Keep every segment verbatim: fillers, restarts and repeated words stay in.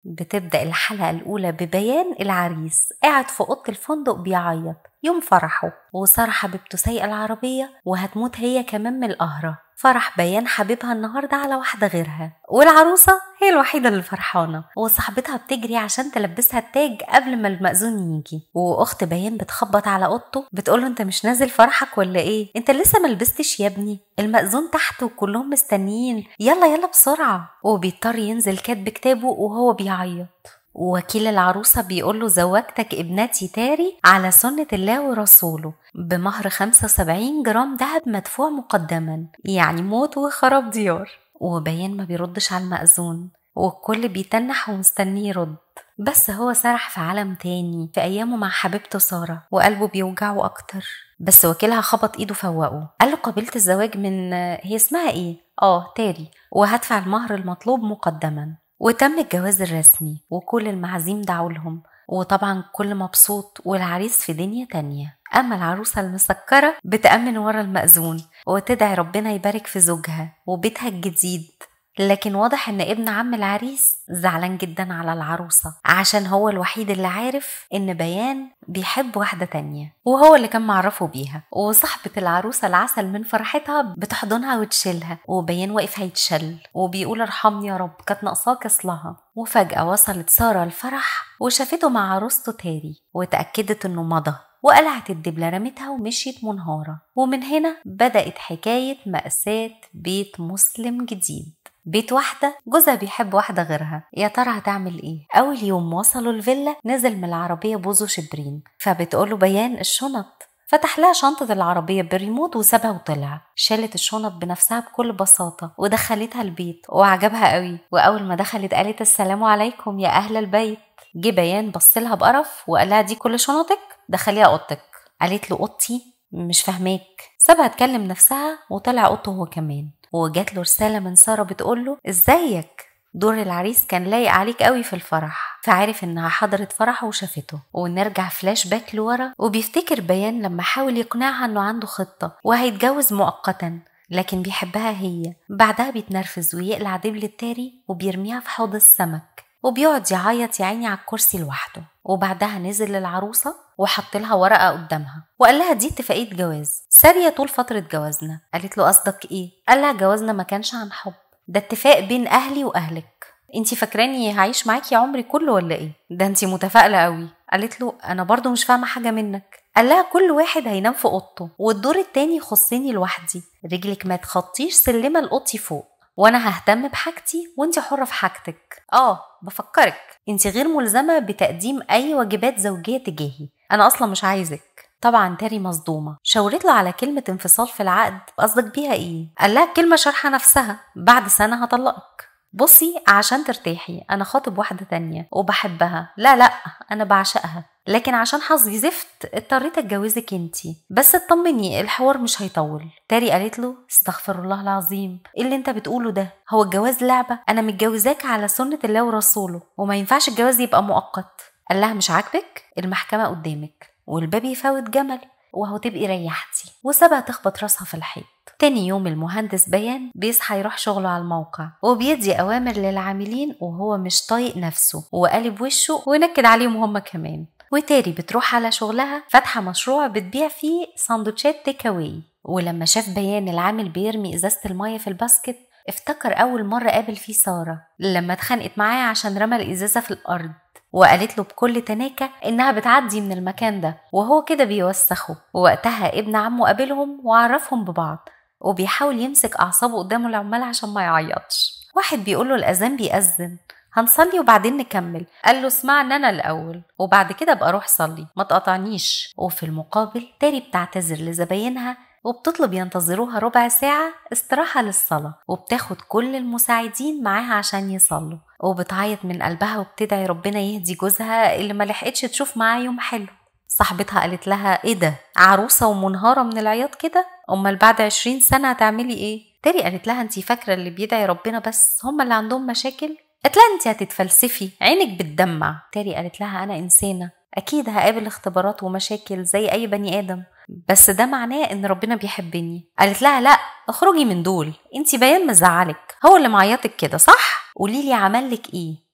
بتبدأ الحلقة الأولى ببيان العريس قاعد في أوضة الفندق بيعيط يوم فرحه، وسارة حبيبته سايقة العربية وهتموت هي كمان من القهرة. فرح بيان حبيبها النهاردة على واحدة غيرها، والعروسة هي الوحيدة اللي فرحانة، وصاحبتها بتجري عشان تلبسها التاج قبل ما المأذون يجي. وأخت بيان بتخبط على أوضته بتقوله انت مش نازل فرحك ولا ايه؟ انت لسه ملبستش يا ابني، المأذون تحت وكلهم مستنيين، يلا يلا بسرعة. وبيضطر ينزل كاتب كتابه وهو بيعيط. ووكيل العروسة بيقوله زوجتك ابنتي تاري على سنة الله ورسوله بمهر خمسة وسبعين جرام دهب مدفوع مقدما، يعني موت وخراب ديار. وبيان ما بيردش على المأذون، والكل بيتنح ومستنيه يرد، بس هو سرح في عالم تاني في أيامه مع حبيبته سارة وقلبه بيوجعه أكتر. بس وكيلها خبط إيده فوقه، قال له قبلت الزواج من هي اسمها إيه؟ آه تاري، وهدفع المهر المطلوب مقدما. وتم الجواز الرسمي وكل المعازيم دعوا لهم، وطبعا كل مبسوط والعريس في دنيا تانية. أما العروسة المسكرة بتأمن ورا المأذون وتدعي ربنا يبارك في زوجها وبيتها الجديد. لكن واضح ان ابن عم العريس زعلان جدا على العروسة عشان هو الوحيد اللي عارف ان بيان بيحب واحدة تانية، وهو اللي كان معرفه بيها. وصاحبة العروسة العسل من فرحتها بتحضنها وتشيلها، وبيان واقف هيتشل وبيقول ارحمني يا رب كانت ناقصاك اصلها. وفجأة وصلت سارة الفرح وشافته مع عروسته تاري وتأكدت انه مضى، وقلعت الدبلة رمتها ومشيت منهارة. ومن هنا بدأت حكاية مأساة بيت مسلم جديد، بيت واحدة جوزها بيحب واحدة غيرها. يا ترى هتعمل ايه؟ اول يوم وصلوا الفيلا نزل من العربية بوزو شبرين، فبتقوله بيان الشنط، فتح لها شنطة العربية بالريموت وسابها وطلع. شالت الشنط بنفسها بكل بساطة ودخلتها البيت وعجبها قوي. واول ما دخلت قالت السلام عليكم يا اهل البيت. جه بيان بصلها بقرف وقال لها دي كل شنطك؟ دخليها اوضتك. قالت له اوضتي؟ مش فهماك. سابها تكلم نفسها وطلع اوضته هو كمان. وجات له رسالة من سارة بتقوله ازيك، دور العريس كان لايق عليك قوي في الفرح. فعارف انها حضرت فرحه وشافته. ونرجع فلاش باك لورا وبيفتكر بيان لما حاول يقنعها انه عنده خطة وهيتجوز مؤقتا لكن بيحبها هي. بعدها بيتنرفز ويقلع دبلة تاري وبيرميها في حوض السمك وبيقعد يعيط يا عيني على الكرسي لوحده. وبعدها نزل للعروسة وحط لها ورقة قدامها وقال لها دي اتفاقية جواز سارية طول فترة جوازنا. قالت له قصدك ايه؟ قال لها جوازنا ما كانش عن حب، ده اتفاق بين اهلي واهلك. انتي فاكراني هعيش معاكي عمري كله ولا ايه؟ ده انتي متفائلة قوي. قالت له انا برضو مش فاهمة حاجة منك. قال لها كل واحد هينام في اوضته والدور التاني يخصني لوحدي، رجلك ما تخطيش سلمة لأوضتي فوق، وانا ههتم بحاجتي وانتي حرة في حاجتك. اه بفكرك انتي غير ملزمة بتقديم اي واجبات زوجية تجاهي، انا اصلا مش عايزك. طبعا تاري مصدومة، شاورت له على كلمة انفصال في العقد، قصدك بيها ايه؟ قال لها كلمة شرحة نفسها، بعد سنة هطلقك. بصي عشان ترتاحي انا خاطب واحدة تانية وبحبها، لا لا انا بعشقها، لكن عشان حظي زفت اضطريت اتجوزك انتي، بس اطمني الحوار مش هيطول. تاري قالت له استغفر الله العظيم، ايه اللي انت بتقوله ده؟ هو الجواز لعبة؟ انا متجوزاك على سنة الله ورسوله وما ينفعش الجواز يبقى مؤقت. قال لها مش عاجبك؟ المحكمة قدامك والباب يفوت جمل وهو تبقي ريحتي. وسابها تخبط راسها في الحيط. تاني يوم المهندس بيان بيصحى يروح شغله على الموقع وبيدي أوامر للعاملين وهو مش طايق نفسه وقلب وشه ونكد عليهم هم كمان. وتاري بتروح على شغلها فاتحة مشروع بتبيع فيه ساندوتشات تيك اواي. ولما شاف بيان العامل بيرمي إزازة المية في الباسكت افتكر أول مرة قابل فيه سارة لما اتخانقت معاه عشان رمى الإزازة في الأرض، وقالت له بكل تناكة إنها بتعدي من المكان ده وهو كده بيوسخه. ووقتها ابن عمه قابلهم وعرفهم ببعض وبيحاول يمسك أعصابه قدام العمال عشان ما يعيطش. واحد بيقوله الأذان بيأذن، هنصلي وبعدين نكمل. قال له اسمعني أنا الأول وبعد كده بقى روح صلي ما تقطعنيش. وفي المقابل تاري بتعتذر لزباينها وبتطلب ينتظروها ربع ساعة استراحة للصلاة، وبتاخد كل المساعدين معاها عشان يصلوا، وبتعيط من قلبها وبتدعي ربنا يهدي جوزها اللي ما لحقتش تشوف معاه يوم حلو. صاحبتها قالت لها ايه ده، عروسة ومنهارة من العياط كده؟ امال بعد عشرين سنة هتعملي ايه؟ تاري قالت لها انتي فاكرة اللي بيدعي ربنا بس هم اللي عندهم مشاكل؟ قالت لها انتي هتتفلسفي، عينك بتدمع. تاري قالت لها انا انسانة اكيد هقابل اختبارات ومشاكل زي اي بني ادم، بس ده معناه ان ربنا بيحبني. قالت لها لا اخرجي من دول، انتي بيان مزعلك، هو اللي معيطك كده صح؟ قوليلي عملك ايه؟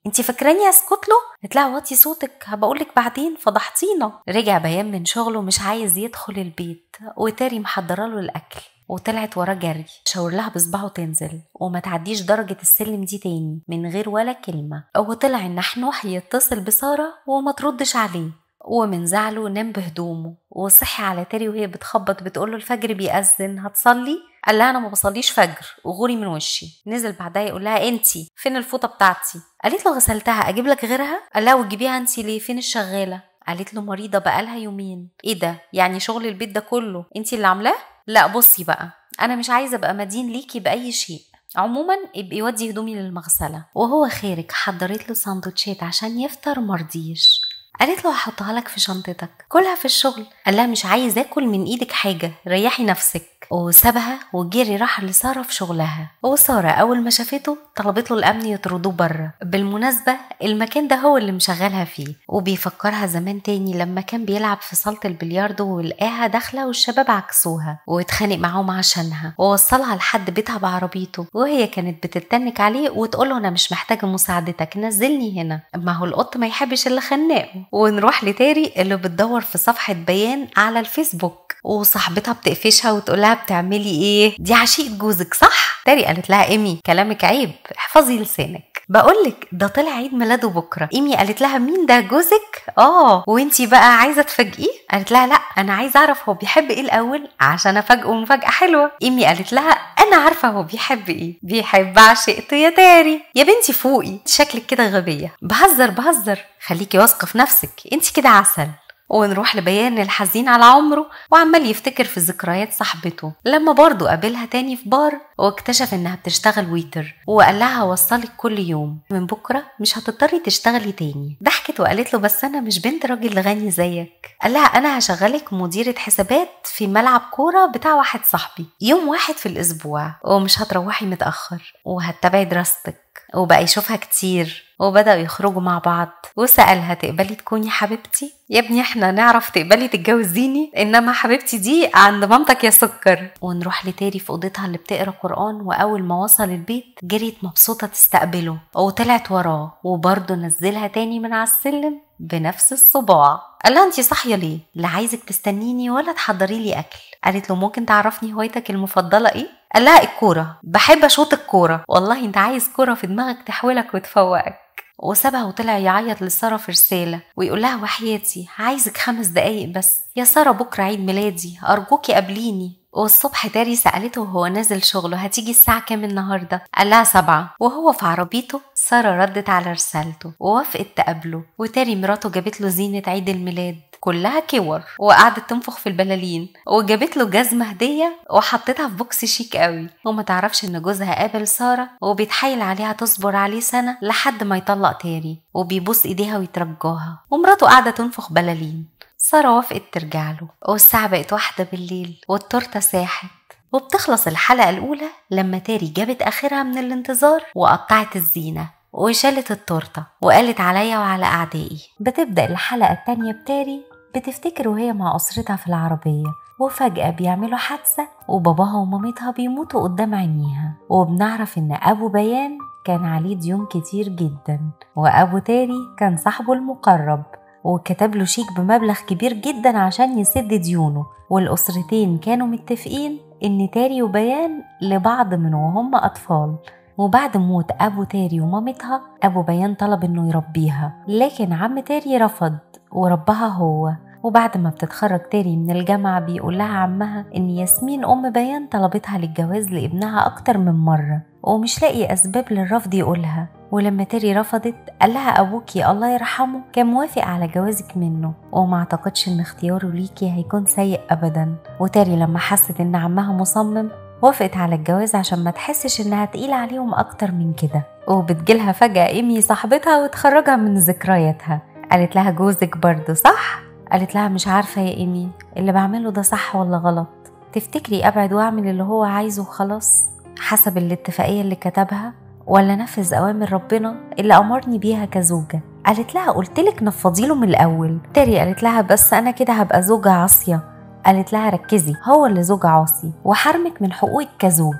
انتي فاكراني اسكت له؟ قالت لها وطي صوتك هبقولك بعدين، فضحتينا. رجع بيان من شغله مش عايز يدخل البيت، وتاري محضره له الاكل وطلعت وراه جري. شاور لها بصبعه تنزل وما تعديش درجة السلم دي تاني من غير ولا كلمة. وطلع النحنوح يتصل بسارة وما تردش عليه، ومن زعله نام بهدومه وصحي على تاري وهي بتخبط بتقوله الفجر بيأذن هتصلي؟ قال لها انا ما بصليش فجر وغوري من وشي. نزل بعدها يقول لها انتي فين الفوطة بتاعتي؟ قالت له غسلتها اجيب لك غيرها؟ قال لها وتجيبيها انتي ليه؟ فين الشغالة؟ قالت له مريضة بقالها يومين. ايه ده؟ يعني شغل البيت ده كله انتي اللي عاملاه؟ لا بصي بقى، انا مش عايزة ابقى مدين ليكي بأي شيء، عموما ابقي ودي هدومي للمغسلة. وهو خارج حضرت له سندوتشات عشان يفطر مرضيش. قالت له هحطها لك في شنطتك كلها في الشغل. قال لها مش عايز اكل من ايدك حاجة، ريحي نفسك. وسابها وجري راح لسارة في شغلها. وسارة اول ما شافته طلبت له الامن يطردوه بره. بالمناسبة المكان ده هو اللي مشغلها فيه، وبيفكرها زمان تاني لما كان بيلعب في صالة البلياردو ولقاها داخلة والشباب عكسوها واتخانق معاهم عشانها، ووصلها لحد بيتها بعربيته وهي كانت بتتنك عليه وتقوله انا مش محتاجة مساعدتك نزلني هنا. ما هو القط ما يحبش اللي خناقه. ونروح لتاري اللي بتدور في صفحة بيان على الفيسبوك، وصاحبتها بتقفشها وتقولها بتعملي ايه؟ دي عشيقة جوزك صح؟ تاري قالت لها ايمي كلامك عيب، احفظي لسانك، بقولك ده طلع عيد ميلاده بكرة. ايمي قالت لها مين ده جوزك؟ اه وانتي بقى عايزة تفاجئيه؟ قالت لها لا انا عايزة اعرف هو بيحب ايه الاول عشان افاجئه مفاجأة حلوة. ايمي قالت لها انا عارفة هو بيحب ايه، بيحب عشيقته يا تاري. يا بنتي فوقي شكلك كده غبية. بهزر بهزر، خليكي واثقة في نفسك، انتي كده عسل. ونروح لبيان الحزين على عمره وعمال يفتكر في ذكريات صاحبته لما برضو قابلها تاني في بار واكتشف انها بتشتغل ويتر، وقال لها هوصلك كل يوم من بكرة مش هتضطري تشتغلي تاني. ضحكت وقالت له بس انا مش بنت راجل غني زيك. قال لها انا هشغلك مديرة حسابات في ملعب كورة بتاع واحد صاحبي يوم واحد في الاسبوع، ومش هتروحي متأخر وهتتابعي دراستك. وبقى يشوفها كتير وبدأوا يخرجوا مع بعض، وسألها تقبلي تكوني حبيبتي؟ يا ابني احنا نعرف تقبلي تتجوزيني، انما حبيبتي دي عند مامتك يا سكر. ونروح لتاري في اوضتها اللي بتقرا قرآن، واول ما وصل البيت جريت مبسوطة تستقبله وطلعت وراه وبرضه نزلها تاني من على السلم بنفس الصباع. قال لها انتي صاحية ليه؟ لا عايزك تستنيني ولا تحضري لي اكل. قالت له ممكن تعرفني هوايتك المفضلة ايه؟ قال لها الكورة، بحب اشوط الكورة. والله انت عايز كورة في دماغك تحولك وتفوقك. وسابها وطلع يعيط لسارة في رسالة ويقول لها وحياتي عايزك خمس دقايق بس يا سارة، بكرة عيد ميلادي أرجوكي قابليني. والصبح تاري سألته وهو نازل شغله هتيجي الساعة كام النهاردة؟ قال لها سبعة. وهو في عربيته سارة ردت على رسالته ووافقت تقابله. وتاري مراته جابت له زينة عيد الميلاد كلها كور وقعدت تنفخ في البلالين، وجابت له جزمة هدية وحطتها في بوكس شيك قوي. وما تعرفش ان جوزها قابل سارة وبيتحايل عليها تصبر عليه سنة لحد ما يطلق تاري، وبيبوس ايديها ويترجاها، ومراته قاعدة تنفخ بلالين. سارة وافقت ترجع له، والساعة بقت واحدة بالليل والتورتة ساحت. وبتخلص الحلقة الأولى لما تاري جابت آخرها من الانتظار وقطعت الزينة وشالت التورتة وقالت عليا وعلى أعدائي. بتبدأ الحلقة التانية بتاري بتفتكر وهي مع أسرتها في العربية، وفجأة بيعملوا حادثة وباباها ومامتها بيموتوا قدام عينيها. وبنعرف إن أبو بيان كان عليه ديون كتير جدا، وأبو تاري كان صاحبه المقرب وكتب له شيك بمبلغ كبير جدا عشان يسد ديونه. والأسرتين كانوا متفقين إن تاري وبيان لبعض من وهم أطفال. وبعد موت أبو تاري ومامتها أبو بيان طلب إنه يربيها، لكن عم تاري رفض وربها هو. وبعد ما بتتخرج تاري من الجامعة بيقول لها عمها إن ياسمين أم بيان طلبتها للجواز لابنها أكتر من مرة ومش لاقي أسباب للرفض يقولها. ولما تاري رفضت قال لها أبوكي الله يرحمه كان موافق على جوازك منه، وما اعتقدش إن اختياره ليكي هيكون سيء أبدا. وتاري لما حست إن عمها مصمم وافقت على الجواز عشان ما تحسش إنها تقيلة عليهم أكتر من كده. وبتجيلها فجأة إيمي صاحبتها وتخرجها من ذكرياتها. قالت لها جوزك برضو صح؟ قالت لها مش عارفة يا إيمي اللي بعمله ده صح ولا غلط، تفتكري أبعد وأعمل اللي هو عايزه وخلاص حسب الاتفاقية اللي كتبها، ولا نفذ أوامر ربنا اللي أمرني بيها كزوجة؟ قالت لها قلتلك نفضيله من الأول. تاري قالت لها بس أنا كده هبقى زوجة عاصية. قالت لها ركزي، هو اللي زوج عاصي وحرمك من حقوقك كزوجة.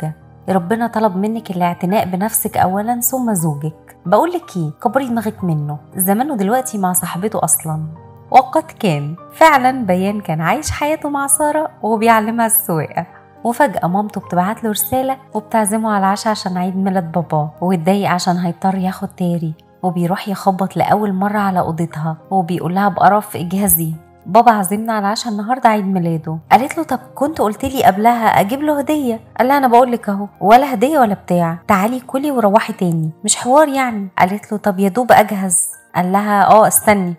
ربنا طلب منك الاعتناء بنفسك اولا ثم زوجك. بقولك ايه، كبري دماغك منه، زمانه دلوقتي مع صاحبته اصلا. وقد كان فعلا بيان كان عايش حياته مع سارة وبيعلمها السواقة، وفجأة مامته بتبعت له رسالة وبتعزمه على العشاء عشان عيد ميلاد باباه، واتضايق عشان هيضطر ياخد تاري، وبيروح يخبط لأول مرة على أوضتها وبيقول لها بقرف اجهزي، بابا عزمنا على العشاء النهارده عيد ميلاده. قالت له طب كنت قلت لي قبلها اجيب له هديه. قال لها انا بقول لك اهو، ولا هديه ولا بتاع، تعالي كلي وروحي تاني، مش حوار يعني. قالت له طب يا دوب اجهز. قال لها اه استني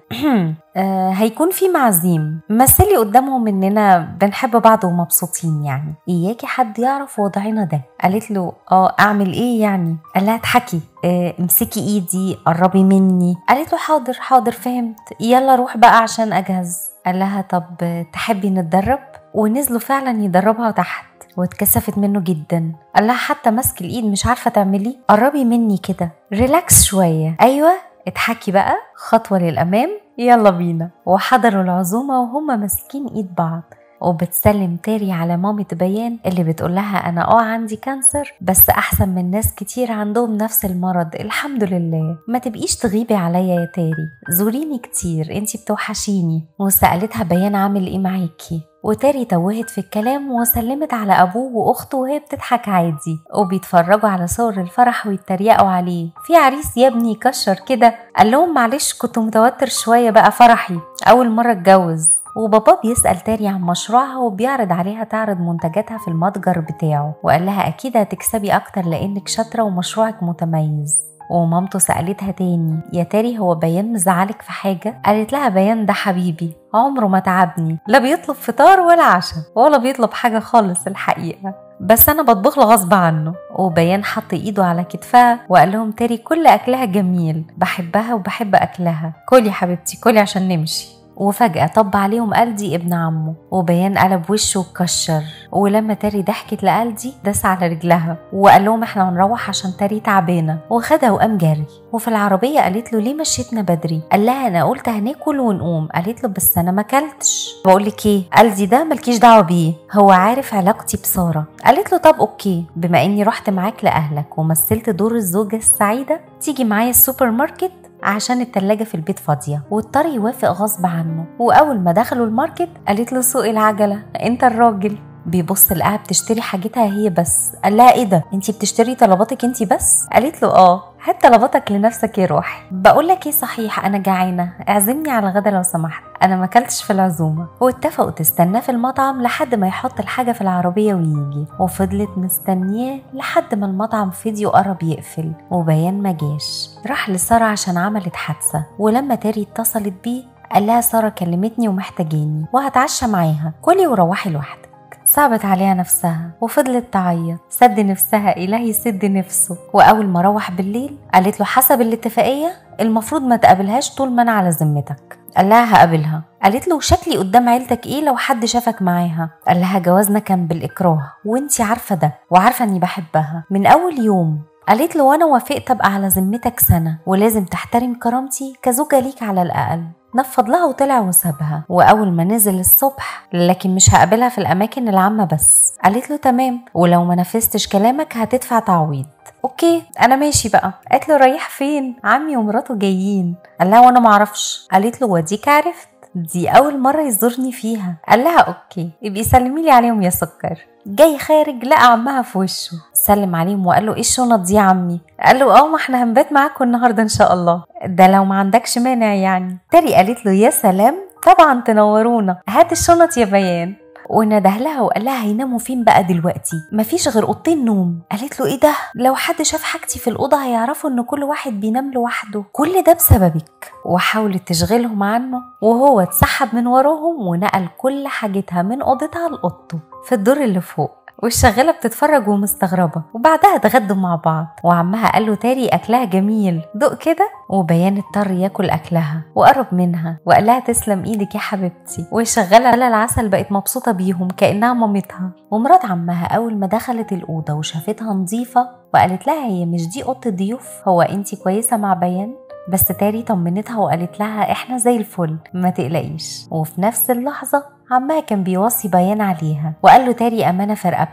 آه هيكون في معزيم، مثلي قدامهم اننا بنحب بعض ومبسوطين يعني، اياكي حد يعرف وضعنا ده. قالت له اه اعمل ايه يعني؟ قال لها اضحكي، آه امسكي ايدي، قربي مني. قالت له حاضر حاضر فهمت، يلا روح بقى عشان اجهز. قال لها طب تحبي نتدرب؟ ونزلوا فعلا يدربها تحت، واتكسفت منه جدا. قال لها حتى ماسك الايد مش عارفه تعملي، قربي مني كده، ريلاكس شويه، ايوه اضحكي بقى، خطوه للامام، يلا بينا. وحضروا العزومه وهما ماسكين ايد بعض، وبتسلم تاري على مامة بيان اللي بتقول لها انا اه عندي كانسر بس احسن من ناس كتير عندهم نفس المرض الحمد لله، ما تبقيش تغيبي عليا يا تاري، زوريني كتير انتي بتوحشيني. وسألتها بيان عامل ايه معاكي، وتاري توهت في الكلام وسلمت على ابوه واخته وهي بتضحك عادي، وبيتفرجوا على صور الفرح ويتريقوا عليه، في عريس يا ابني كشر كده. قال لهم معلش كنت متوتر شويه، بقى فرحي اول مره اتجوز. وبابا بيسأل تاري عن مشروعها وبيعرض عليها تعرض منتجاتها في المتجر بتاعه، وقال لها اكيد هتكسبي اكتر لانك شاطره ومشروعك متميز. ومامته سألتها تاني يا تاري هو بيان مزعلك في حاجة؟ قالت لها بيان ده حبيبي عمره ما تعبني، لا بيطلب فطار ولا عشاء ولا بيطلب حاجة خالص الحقيقة، بس أنا بطبخ له غصب عنه. وبيان حط إيده على كتفها وقال لهم تاري كل أكلها جميل، بحبها وبحب أكلها، كلي حبيبتي كلي عشان نمشي. وفجأة طب عليهم ألدي ابن عمه، وبيان قلب وشه وكشر، ولما تاري ضحكت لألدي داس على رجلها وقال لهم احنا هنروح عشان تاري تعبانة، وخدها وقام جري. وفي العربية قالت له ليه مشيتنا بدري؟ قال لها انا قلت هناكل ونقوم. قالت له بس انا ما اكلتش. بقولك ايه، ألدي ده ملكيش دعوة بيه، هو عارف علاقتي بسارة. قالت له طب اوكي، بما اني رحت معاك لأهلك ومثلت دور الزوجة السعيدة، تيجي معايا السوبر ماركت عشان التلاجة في البيت فاضية. واضطر يوافق غصب عنه. وأول ما دخلوا الماركت قالت له سوق العجلة، انت الراجل. بيبص لقاها بتشتري حاجتها هي بس. قال لها ايه ده، انتي بتشتري طلباتك انتي بس؟ قالت له اه، هات طلباتك لنفسك يا روحي. بقولك ايه صحيح، انا جعانه، اعزمني على غدا لو سمحت، انا ما اكلتش في العزومه. واتفقوا تستناه في المطعم لحد ما يحط الحاجه في العربيه ويجي، وفضلت مستنياه لحد ما المطعم فضي وقرب يقفل وبيان ما جاش. راح لساره عشان عملت حادثه، ولما تاري اتصلت بيه قال لها ساره كلمتني ومحتاجاني وهتعشى معاها، كلي وروحي لوحدك. صعبت عليها نفسها وفضلت تعيط، سد نفسها إلهي سد نفسه. وأول ما روح بالليل قالت له حسب الاتفاقية المفروض ما تقابلهاش طول ما أنا على ذمتك. قال لها هقابلها. قالت له شكلي قدام عيلتك ايه لو حد شافك معاها؟ قال لها جوازنا كان بالإكراه وانتي عارفة ده، وعارفة اني بحبها من أول يوم. قالت له وانا وافقت ابقى على ذمتك سنة، ولازم تحترم كرامتي كزوجة ليك على الأقل. نفض لها وطلع وسابها. واول ما نزل الصبح لكن مش هقابلها في الاماكن العامه بس. قالت له تمام، ولو ما نفذتش كلامك هتدفع تعويض. اوكي انا ماشي بقى. قالت له رايح فين؟ عمي ومراته جايين. قال لها وانا معرفش. قالت له وديك عرفت، دي اول مره يزورني فيها. قال لها اوكي ابقي سلمي لي عليهم يا سكر. جاي خارج لقى عمها في وشه، سلم عليهم وقال له ايه الشنط دي يا عمي؟ قال له اه ما احنا هنبات معاكم النهارده ان شاء الله، ده لو ما عندكش مانع يعني. تاري قالت له يا سلام طبعا تنورونا، هات الشنط يا بيان. ونده لها وقال لها هيناموا فين بقى دلوقتي؟ مفيش غير اوضتين نوم. قالت له ايه ده، لو حد شاف حاجتي في الاوضه هيعرفوا ان كل واحد بينام لوحده، كل ده بسببك. وحاولت تشغلهم عنه وهو اتسحب من وراهم ونقل كل حاجتها من اوضتها لاوضته في الدور اللي فوق، والشغاله بتتفرج ومستغربه. وبعدها اتغدوا مع بعض، وعمها قال له تاري اكلها جميل دوق كده. وبيان اضطر ياكل اكلها وقرب منها وقال لها تسلم ايدك يا حبيبتي. والشغاله العسل بقت مبسوطه بيهم كانها مامتها. ومرات عمها اول ما دخلت الاوضه وشافتها نظيفه وقالت لها هي مش دي اوضه الضيوف، هو انتي كويسه مع بيان؟ بس تاري طمنتها وقالت لها احنا زي الفل ما تقلقيش. وفي نفس اللحظه عمها كان بيوصي بيان عليها وقال له تاري امانه في رقبتك،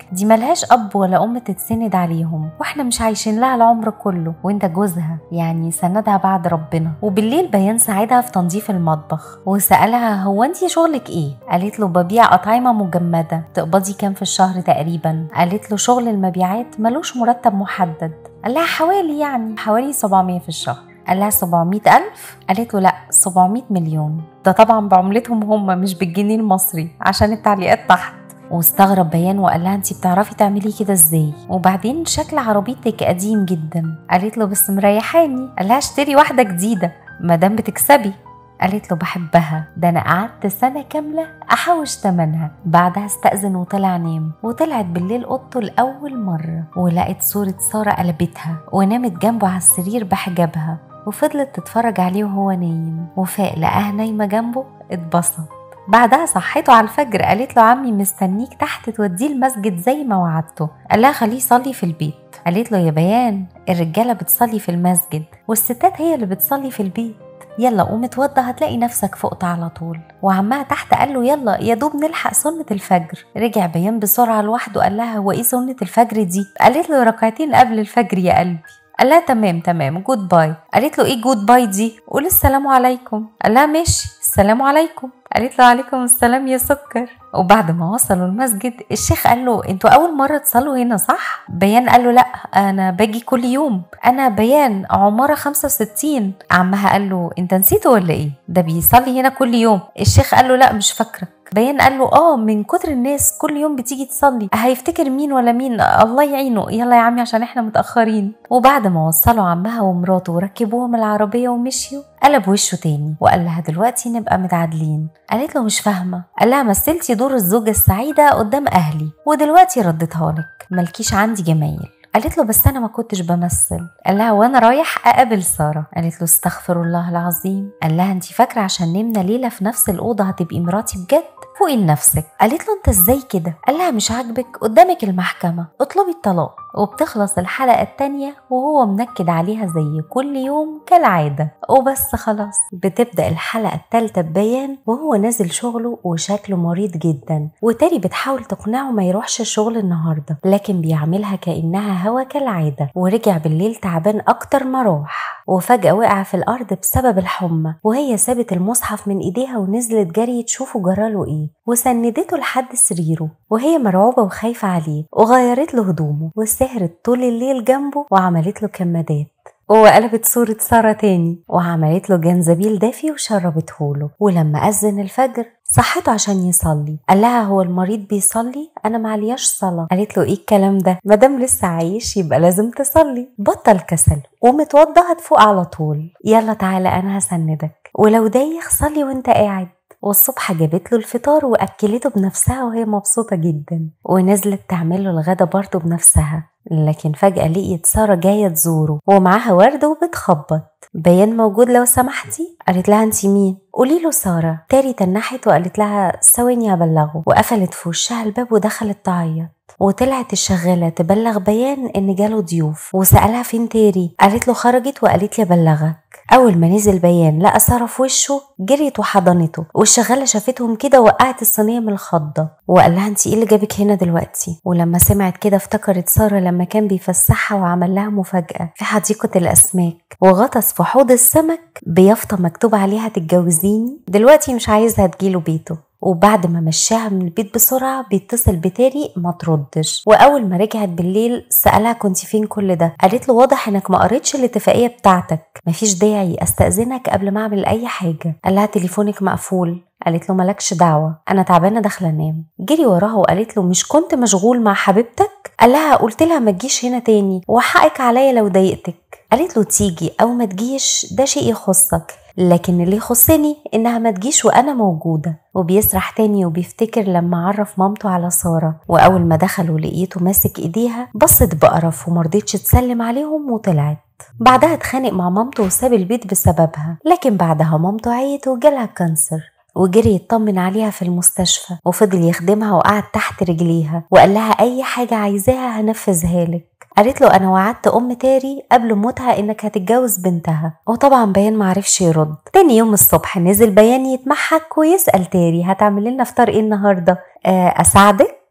دي ملهاش اب ولا ام تتسند عليهم، واحنا مش عايشين لها العمر كله، وانت جوزها يعني سندها بعد ربنا. وبالليل بيان ساعدها في تنظيف المطبخ وسألها هو انتي شغلك ايه؟ قالت له ببيع اطعمة مجمدة. تقبضي كام في الشهر تقريبا؟ قالت له شغل المبيعات ملوش مرتب محدد. قال لها حوالي يعني حوالي سبعمية في الشهر. قال لها سبعمية ألف؟ قالت له لا سبعمية مليون. ده طبعا بعملتهم هم مش بالجنيه المصري عشان التعليقات تحت. واستغرب بيان وقال لها انتي بتعرفي تعملي كده ازاي؟ وبعدين شكل عربيتك قديم جدا. قالت له بس مريحاني. قال لها اشتري واحدة جديدة مادام بتكسبي. قالت له بحبها، ده انا قعدت سنة كاملة احوش تمنها. بعدها استأذن وطلع نام. وطلعت بالليل اوضته لأول مرة ولقت صورة سارة قلبتها ونامت جنبه على السرير بحجابها، وفضلت تتفرج عليه وهو نايم. وفاق لقاها نايمة جنبه اتبسط. بعدها صحيته على الفجر. قالت له عمي مستنيك تحت توديه المسجد زي ما وعدته. قال لها خليه يصلي في البيت. قالت له يا بيان الرجالة بتصلي في المسجد والستات هي اللي بتصلي في البيت، يلا قوم اتوضى هتلاقي نفسك فقت على طول. وعمها تحت قال له يلا يا دوب نلحق سنة الفجر. رجع بيان بسرعة لوحده. قال لها هو ايه سنة الفجر دي؟ قالت له ركعتين قبل الفجر يا قلبي. قال لها تمام تمام جود باي. قالت له ايه جود باي دي؟ قول السلام عليكم. قال لها ماشي السلام عليكم. قالت له عليكم السلام يا سكر. وبعد ما وصلوا المسجد الشيخ قال له انتوا اول مرة تصلوا هنا صح؟ بيان قال له لا انا باجي كل يوم، انا بيان عمارة خمسة وستين. عمها قال له انت نسيته ولا ايه؟ ده بيصلي هنا كل يوم. الشيخ قال له لا مش فاكرك. بيان قال له اه من كتر الناس كل يوم بتيجي تصلي هيفتكر مين ولا مين، الله يعينه، يلا يا عمي عشان احنا متأخرين. وبعد ما وصلوا عمها ومراته وركبوهم العربية ومشيوا قلب وشه تاني وقال لها دلوقتي نبقى متعادلين. قالت له مش فاهمة. قال لها مثلتي دور الزوجة السعيدة قدام اهلي ودلوقتي رديتها لك، ملكيش عندي جمايل. قالت له بس انا ما كنتش بمثل. قال لها وانا رايح اقابل سارة. قالت له استغفر الله العظيم. قال لها انتي فاكرة عشان نمنا ليلة في نفس الأوضة هتبقي مراتي بجد؟ فوقي لنفسك. قالت له انت ازاي كده؟ قال لها مش عاجبك قدامك المحكمة اطلبي الطلاق. وبتخلص الحلقة التانية وهو منكد عليها زي كل يوم كالعادة وبس. خلاص بتبدأ الحلقة التالتة ببيان وهو نازل شغله وشكله مريض جدا، وتاري بتحاول تقنعه ما يروحش الشغل النهاردة لكن بيعملها كأنها هوا كالعادة. ورجع بالليل تعبان اكتر ما روح، وفجأة وقع في الأرض بسبب الحمى، وهي سابت المصحف من إيديها ونزلت جري تشوفه جراله إيه، وسندته لحد سريره وهي مرعوبة وخايفة عليه، وغيرت له هدومه وسهرت طول الليل جنبه وعملت له كمادات، وقلبت صورة سارة تاني وعملت له جنزبيل دافي وشربته له. ولما أذن الفجر صحته عشان يصلي. قال لها هو المريض بيصلي؟ أنا معلياش صلاة. قالت له إيه الكلام ده؟ مادام لسه عايش يبقى لازم تصلي، بطل كسل ومتوضى هتفوق على طول. يلا تعالى أنا هسندك، ولو دايخ صلي وانت قاعد. والصبح جابت له الفطار وأكلته بنفسها وهي مبسوطة جدا، ونزلت تعمل له الغدا برضه بنفسها. لكن فجأة لقيت سارة جاية تزوره ومعاها ورد وبتخبط. بيان موجود لو سمحتي؟ قالت لها انتي مين؟ قولي له سارة. تاري تنحت وقالت لها ثواني هبلغه، وقفلت في وشها الباب ودخلت تعيط. وطلعت الشغالة تبلغ بيان ان جاله ضيوف، وسألها فين تاري؟ قالت له خرجت وقالت لي بلغك. اول ما نزل بيان لقى سارة في وشه، جريت وحضنته، والشغالة شافتهم كده وقعت الصينية من الخضة، وقال لها انتي ايه اللي جابك هنا دلوقتي؟ ولما سمعت كده افتكرت سارة لما كان بيفسحها وعمل لها مفاجأة في حديقة الاسماك، وغطس في حوض السمك بيافطة مكتوب عليها تتجوزيني، دلوقتي مش عايزها تجيله بيته. وبعد ما مشاها من البيت بسرعة بيتصل بتاري ما تردش. واول ما رجعت بالليل سألها كنتي فين كل ده؟ قالت له واضح انك ما قريتش الاتفاقية بتاعتك، مفيش داعي استأذنك قبل ما اعمل اي حاجة. قال لها تليفونك مقفول. قالت له مالكش دعوة انا تعبانة داخله انام. جري وراها وقالت له مش كنت مشغول مع حبيبتك؟ قال لها قلت لها ما تجيش هنا تاني وحقك عليا لو ضايقتك. قالت له تيجي او ما تجيش ده شيء يخصك، لكن اللي يخصني انها ما تجيش وانا موجودة. وبيسرح تاني وبيفتكر لما عرف مامته على سارة، واول ما دخلوا لقيته ماسك ايديها، بصت بقرف ومرضتش تسلم عليهم وطلعت. بعدها اتخانق مع مامته وساب البيت بسببها، لكن بعدها مامته عيت وجالها كانسر، وجري يطمن عليها في المستشفى، وفضل يخدمها وقعد تحت رجليها وقال لها اي حاجة عايزاها هنفذها لك. قالت له انا وعدت ام تاري قبل موتها انك هتتجوز بنتها. وطبعا بيان معرفش يرد. تاني يوم الصبح نزل بيان يتمحك ويسأل تاري هتعمل لنا فطار ايه النهارده؟ آه اساعدك؟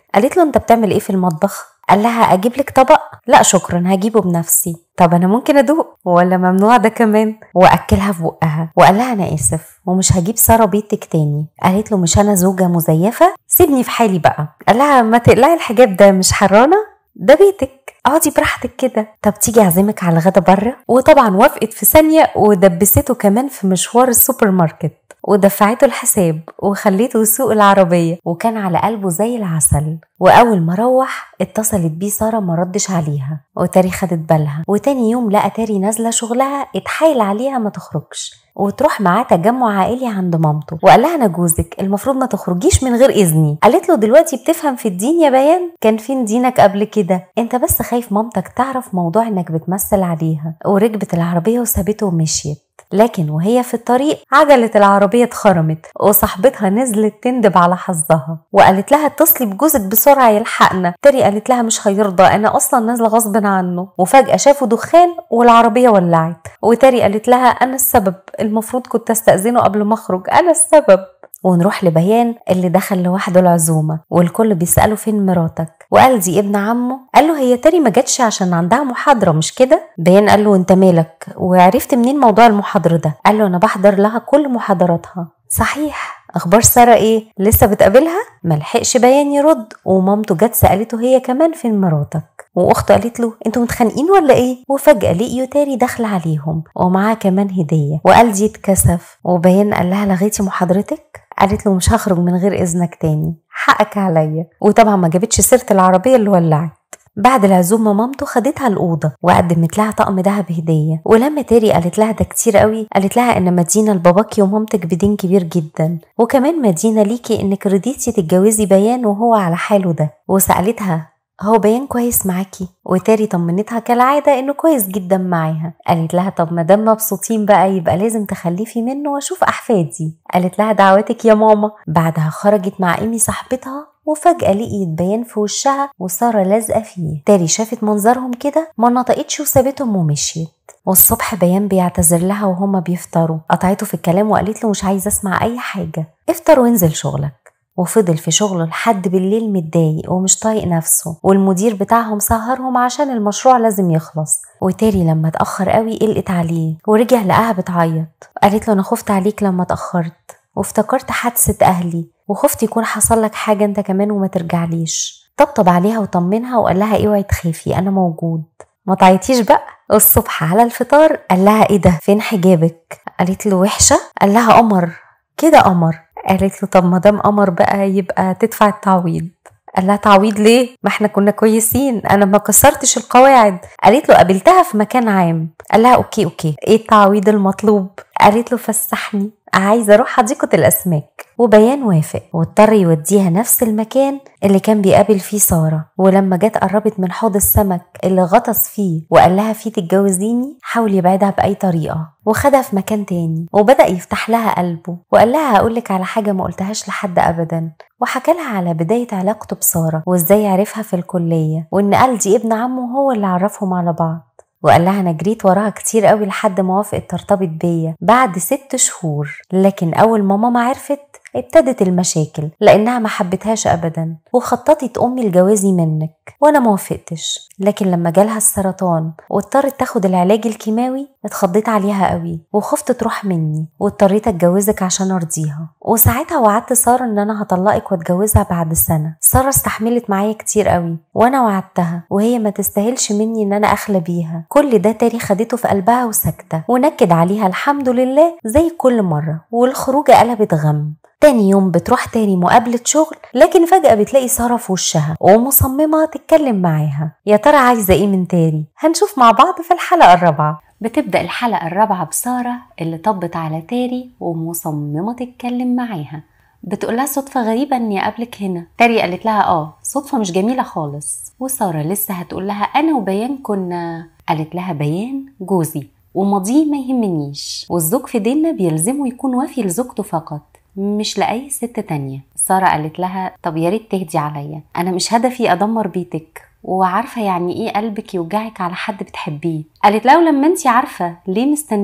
قالت له انت بتعمل ايه في المطبخ؟ قال لها اجيب لك طبق؟ لا شكرا هجيبه بنفسي. طب انا ممكن ادوق ولا ممنوع ده كمان؟ واكلها في بقها وقال لها انا اسف ومش هجيب ساره بيتك تاني. قالت له مش انا زوجه مزيفه؟ سيبني في حالي بقى. قال لها ما تقلعي الحجاب ده، مش حرانه، ده بيتك، اقعدي براحتك كده. طب تيجي اعزمك على الغدا بره؟ وطبعا وافقت في ثانيه ودبسته كمان في مشوار السوبر ماركت ودفعته الحساب وخليته يسوق العربية وكان على قلبه زي العسل. وأول ما روح اتصلت بيه سارة ما ردش عليها وتاري خدت بالها، وتاني يوم لقى تاري نازلة شغلها اتحايل عليها ما تخرجش وتروح معاه تجمع عائلي عند مامته وقال لها انا جوزك المفروض ما تخرجيش من غير اذني. قالت له دلوقتي بتفهم في الدين يا بيان؟ كان فين دينك قبل كده؟ انت بس خايف مامتك تعرف موضوع انك بتمثل عليها. وركبت العربية وسابته ومشيت. لكن وهي في الطريق عجلة العربية اتخرمت وصاحبتها نزلت تندب على حظها وقالت لها اتصلي بجوزك بسرعة يلحقنا. تاري قالت لها مش هيرضى، انا اصلا نازلة غصب عنه. وفجأة شافوا دخان والعربية ولعت وتاري قالت لها انا السبب، المفروض كنت استأذنه قبل ما اخرج، انا السبب. ونروح لبيان اللي دخل لوحده العزومة والكل بيسأله فين مراتك؟ وقال دي ابن عمه. قال له هي تاري ما جاتش عشان عندها محاضرة مش كده؟ بيان قال له انت مالك وعرفت منين موضوع المحاضرة ده؟ قال له انا بحضر لها كل محاضراتها. صحيح، اخبار سارة ايه؟ لسه بتقابلها؟ ملحقش بيان يرد ومامته جت سألته هي كمان فين مراتك؟ واخته قالت له انتوا متخانقين ولا ايه؟ وفجأة لقيوا تاري داخل عليهم ومعاه كمان هدية وقال دي اتكسف. وبيان قال لها لغيتي محاضرتك؟ قالت له مش هخرج من غير اذنك تاني، حقك عليا. وطبعا ما جابتش سيرة العربية اللي ولعت. بعد العزومة مامته خدتها الأوضة وقدمت لها طقم دهب هدية. ولما تاري قالت لها ده كتير قوي، قالت لها ان مدينة لباباكي ومامتك بدين كبير جدا، وكمان مدينة ليكي انك رضيتي تتجوزي بيان وهو على حاله ده. وسألتها هو بيان كويس معاكي؟ وتاري طمنتها كالعادة انه كويس جدا معاها. قالت لها طب ما دام مبسوطين بقى يبقى لازم تخلفي منه واشوف احفادي. قالت لها دعواتك يا ماما. بعدها خرجت مع ايمي صاحبتها وفجأة لقيت بيان في وشها وسارة لازقة فيه. تاري شافت منظرهم كده ما نطقتش وسابتهم ومشيت. والصبح بيان بيعتذر لها وهما بيفطروا، قطعته في الكلام وقالت له مش عايزة اسمع اي حاجة، افطر وانزل شغلك. وفضل في شغله لحد بالليل متضايق ومش طايق نفسه، والمدير بتاعهم سهرهم عشان المشروع لازم يخلص. وتاري لما اتأخر قوي قلقت عليه ورجع لقاها بتعيط. قالت له انا خفت عليك لما اتأخرت وافتكرت حادثة اهلي وخفت يكون حصل لك حاجة انت كمان وما ترجعليش. طبطب عليها وطمنها وقال لها اوعي تخافي انا موجود، ما تعيطيش بقى. الصبح على الفطار قال لها ايه ده فين حجابك؟ قالت له وحشة. قال لها قمر كده قمر. قالت له طب ما دام قمر بقى يبقى تدفع التعويض. قال لها تعويض ليه؟ ما احنا كنا كويسين، انا ما كسرتش القواعد. قالت له قابلتها في مكان عام. قال لها اوكي اوكي ايه التعويض المطلوب؟ قالت له فسحني، عايزه اروح حديقه الاسماك. وبيان وافق واضطر يوديها نفس المكان اللي كان بيقابل فيه ساره. ولما جت قربت من حوض السمك اللي غطس فيه وقال لها فيه تتجوزيني، حاول يبعدها باي طريقه وخدها في مكان تاني وبدأ يفتح لها قلبه وقال لها هقولك على حاجه ما قلتهاش لحد ابدا. وحكى لها على بدايه علاقته بساره وازاي عرفها في الكليه وان قلدي ابن عمه هو اللي عرفهم على بعض. وقال لها انا جريت وراها كتير قوي لحد ما وافقت ترتبط بيا بعد ست شهور، لكن اول ما ماما عرفت ابتدت المشاكل لانها ما حبتهاش ابدا وخططت امي لجوازي منك وانا ما وافقتش. لكن لما جالها السرطان واضطرت تاخد العلاج الكيماوي اتخضيت عليها قوي وخفت تروح مني واضطريت اتجوزك عشان ارضيها. وساعتها وعدت ساره ان انا هطلقك واتجوزها بعد سنه. ساره استحملت معايا كتير قوي وانا وعدتها وهي ما تستاهلش مني ان انا اخلى بيها. كل ده تاري خدته في قلبها وسكته ونكد عليها الحمد لله زي كل مره. والخروجه قلبت غم. تاني يوم بتروح تاني مقابلة شغل، لكن فجأة بتلاقي سارة في وشها ومصممة تتكلم معاها. يا ترى عايزة ايه من تاني؟ هنشوف مع بعض في الحلقة الرابعة. بتبدأ الحلقة الرابعة بسارة اللي طبت على تاري ومصممة تتكلم معاها. بتقولها صدفة غريبة اني اقابلك هنا. تاري قالت لها اه صدفة مش جميلة خالص. وسارة لسه هتقول لها انا وبيان كنا. قالت لها بيان جوزي وماضيه ما يهمنيش، والزوج في ديننا بيلزمه يكون وافي لزوجته فقط مش لأي ست تانية. سارة قالت لها طب يا ريت تهدي عليا، انا مش هدفي ادمر بيتك وعارفة يعني ايه قلبك يوجعك على حد بتحبيه. قالت لها لما انتي عارفة ليه مستنياه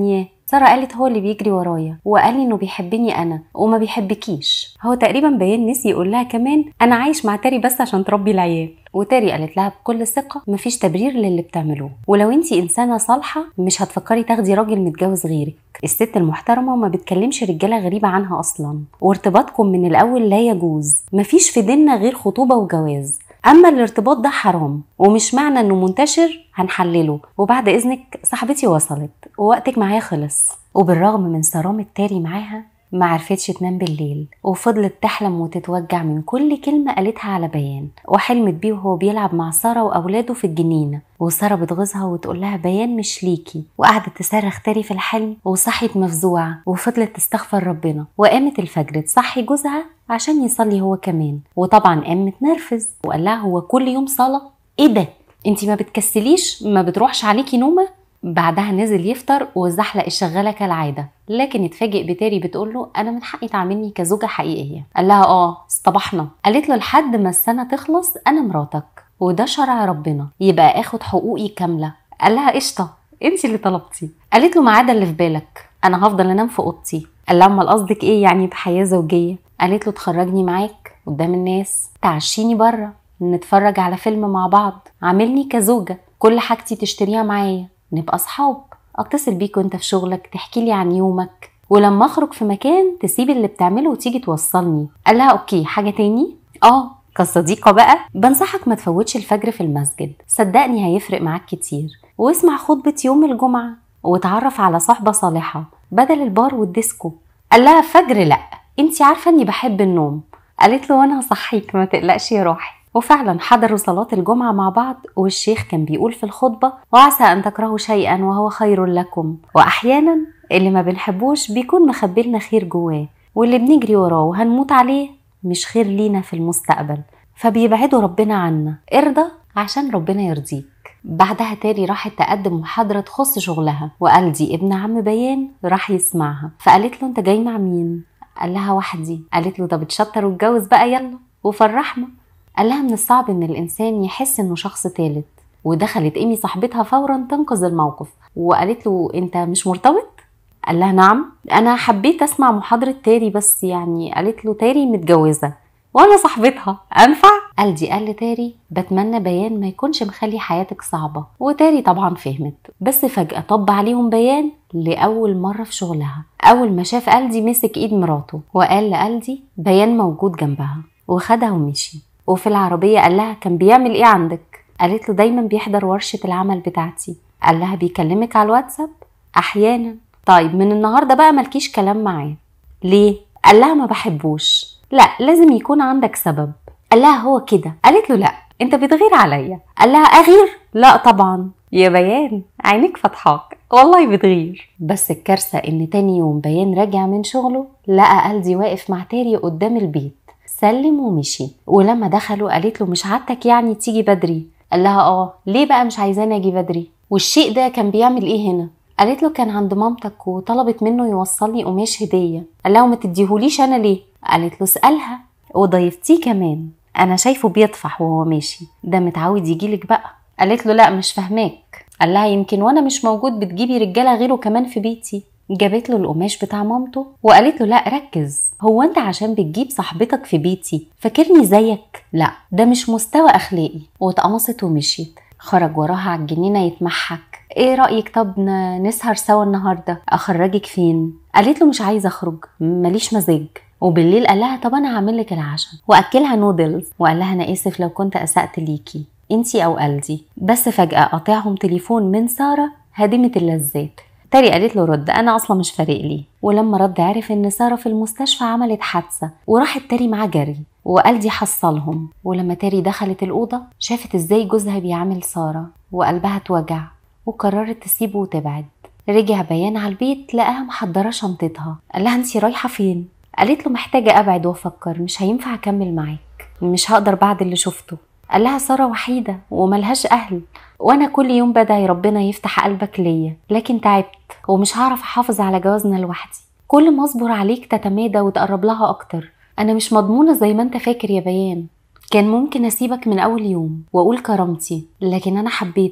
سارة قالت هو اللي بيجري ورايا وقال لي انه بيحبني انا وما بيحبكيش. هو تقريبا بيان نسي يقول لها كمان انا عايش مع تاري بس عشان تربي العيال. وتاري قالت لها بكل ثقة مفيش تبرير للي بتعملوه، ولو انتي انسانة صالحة مش هتفكري تاخدي راجل متجوز غيرك. الست المحترمة ما بتكلمش رجالة غريبة عنها اصلا، وارتباطكم من الاول لا يجوز. مفيش في ديننا غير خطوبة وجواز، اما الارتباط ده حرام ومش معنى انه منتشر هنحلله. وبعد اذنك صاحبتي وصلت ووقتك معايا خلص. وبالرغم من صرامة تاري معاها ما عرفتش تنام بالليل، وفضلت تحلم وتتوجع من كل كلمة قالتها على بيان. وحلمت بيه وهو بيلعب مع سارة وأولاده في الجنينة، وسارة بتغيظها وتقول لها بيان مش ليكي. وقعدت تصرخ تاري في الحلم وصحت مفزوعة وفضلت تستغفر ربنا. وقامت الفجر تصحي جوزها عشان يصلي هو كمان، وطبعا قام متنرفز وقال لها هو كل يوم صلاة؟ ايه ده؟ انتي ما بتكسليش؟ ما بتروحش عليكي نومة؟ بعدها نزل يفطر وزحلق الشغاله كالعاده، لكن اتفاجئ بتاري بتقول له انا من حقي تعاملني كزوجه حقيقيه. قال لها اه اصطبحنا. قالت له لحد ما السنه تخلص انا مراتك وده شرع ربنا، يبقى اخد حقوقي كامله. قال لها قشطه انت اللي طلبتي. قالت له ما عدا اللي في بالك، انا هفضل انام في اوضتي. قال لها امال قصدك ايه يعني بحياه زوجيه؟ قالت له تخرجني معاك قدام الناس، تعشيني بره، نتفرج على فيلم مع بعض، عاملني كزوجه، كل حاجتي تشتريها معايا، نبقى اصحاب، اتصل بيك وانت في شغلك تحكي لي عن يومك، ولما اخرج في مكان تسيب اللي بتعمله وتيجي توصلني. قال لها اوكي حاجه تاني؟ اه كصديقه بقى بنصحك ما تفوتش الفجر في المسجد، صدقني هيفرق معاك كتير، واسمع خطبه يوم الجمعه وتعرف على صحبه صالحه بدل البار والديسكو. قال لها فجر لا، انتي عارفه اني بحب النوم. قالت له وانا هصحيك ما تقلقش يا روحي. وفعلا حضروا صلاة الجمعة مع بعض، والشيخ كان بيقول في الخطبة وعسى أن تكرهوا شيئا وهو خير لكم، وأحيانا اللي ما بنحبوش بيكون مخبلنا خير جواه، واللي بنجري وراه وهنموت عليه مش خير لينا في المستقبل، فبيبعدوا ربنا عنا. ارضى عشان ربنا يرضيك. بعدها تاري راحت تقدم محاضرة تخص شغلها، وقال دي ابن عم بيان راح يسمعها. فقالت له انت جاي مع مين؟ قال لها وحدي. قالت له ده بتشطر واتجوز بقى يلا وفرحنا. قال لها من الصعب ان الانسان يحس انه شخص ثالث. ودخلت ايمي صاحبتها فورا تنقذ الموقف وقالت له انت مش مرتبط؟ قال لها نعم انا حبيت اسمع محاضرة تاري بس يعني. قالت له تاري متجوزة وانا صاحبتها انفع؟ قال دي قال لتاري بتمنى بيان ما يكونش مخلي حياتك صعبة. وتاري طبعا فهمت، بس فجأة طب عليهم بيان لأول مرة في شغلها. أول ما شاف قلدي مسك إيد مراته وقال لقلدي بيان موجود جنبها، وخدها ومشي. وفي العربية قال لها كان بيعمل ايه عندك؟ قالت له دايما بيحضر ورشة العمل بتاعتي. قال لها بيكلمك على الواتساب؟ احيانا. طيب من النهاردة بقى ملكيش كلام معاه. ليه؟ قال لها ما بحبوش. لا لازم يكون عندك سبب. قال لها هو كده. قالت له لا انت بتغير عليا. قال لها اغير؟ لا طبعا يا بيان عينك فتحاك والله بتغير. بس الكارثة ان تاني يوم بيان راجع من شغله لقى قلدي واقف مع تاري قدام البيت، سلم ومشي. ولما دخلوا قالت له مش عادتك يعني تيجي بدري؟ قال لها اه. ليه بقى مش عايزاني اجي بدري؟ والشيء ده كان بيعمل ايه هنا؟ قالت له كان عند مامتك وطلبت منه يوصل لي قماش هديه. قال لها وما تديهوليش انا ليه؟ قالت له اسالها. وضيفتيه كمان انا شايفه بيطفح وهو ماشي، ده متعود يجيلك بقى. قالت له لا مش فاهماك. قال لها يمكن وانا مش موجود بتجيبي رجاله غيره كمان في بيتي. جابت له القماش بتاع مامته وقالت له لا ركز، هو انت عشان بتجيب صاحبتك في بيتي فاكرني زيك؟ لا ده مش مستوى اخلاقي. واتقمصت ومشيت. خرج وراها على الجنينه يتمحك. ايه رايك طب نسهر سوا النهارده؟ اخرجك فين؟ قالت له مش عايزه اخرج ماليش مزاج. وبالليل قال لها طب انا هعمل لك العشاء واكلها نودلز. وقال لها انا اسف لو كنت اسأت ليكي انتي او قلدي. بس فجاه قاطعهم تليفون من ساره هدمه اللذات. تاري قالت له رد انا اصلا مش فارق لي. ولما رد عرف ان ساره في المستشفى عملت حادثه وراحت تاري معاه جري، وقلدي حصلهم. ولما تاري دخلت الاوضه شافت ازاي جوزها بيعامل ساره وقلبها اتوجع، وقررت تسيبه وتبعد. رجع بيان على البيت لقاها محضره شنطتها. قال لها انتي رايحه فين؟ قالت له محتاجه ابعد وافكر، مش هينفع اكمل معاك، مش هقدر بعد اللي شفته. قال لها ساره وحيده وملهاش اهل، وانا كل يوم بدعي ربنا يفتح قلبك ليا، لكن تعبت ومش هعرف احافظ على جوازنا لوحدي. كل ما اصبر عليك تتمادى وتقرب لها اكتر. انا مش مضمونه زي ما انت فاكر يا بيان. كان ممكن اسيبك من اول يوم واقول كرامتي، لكن انا حبيتك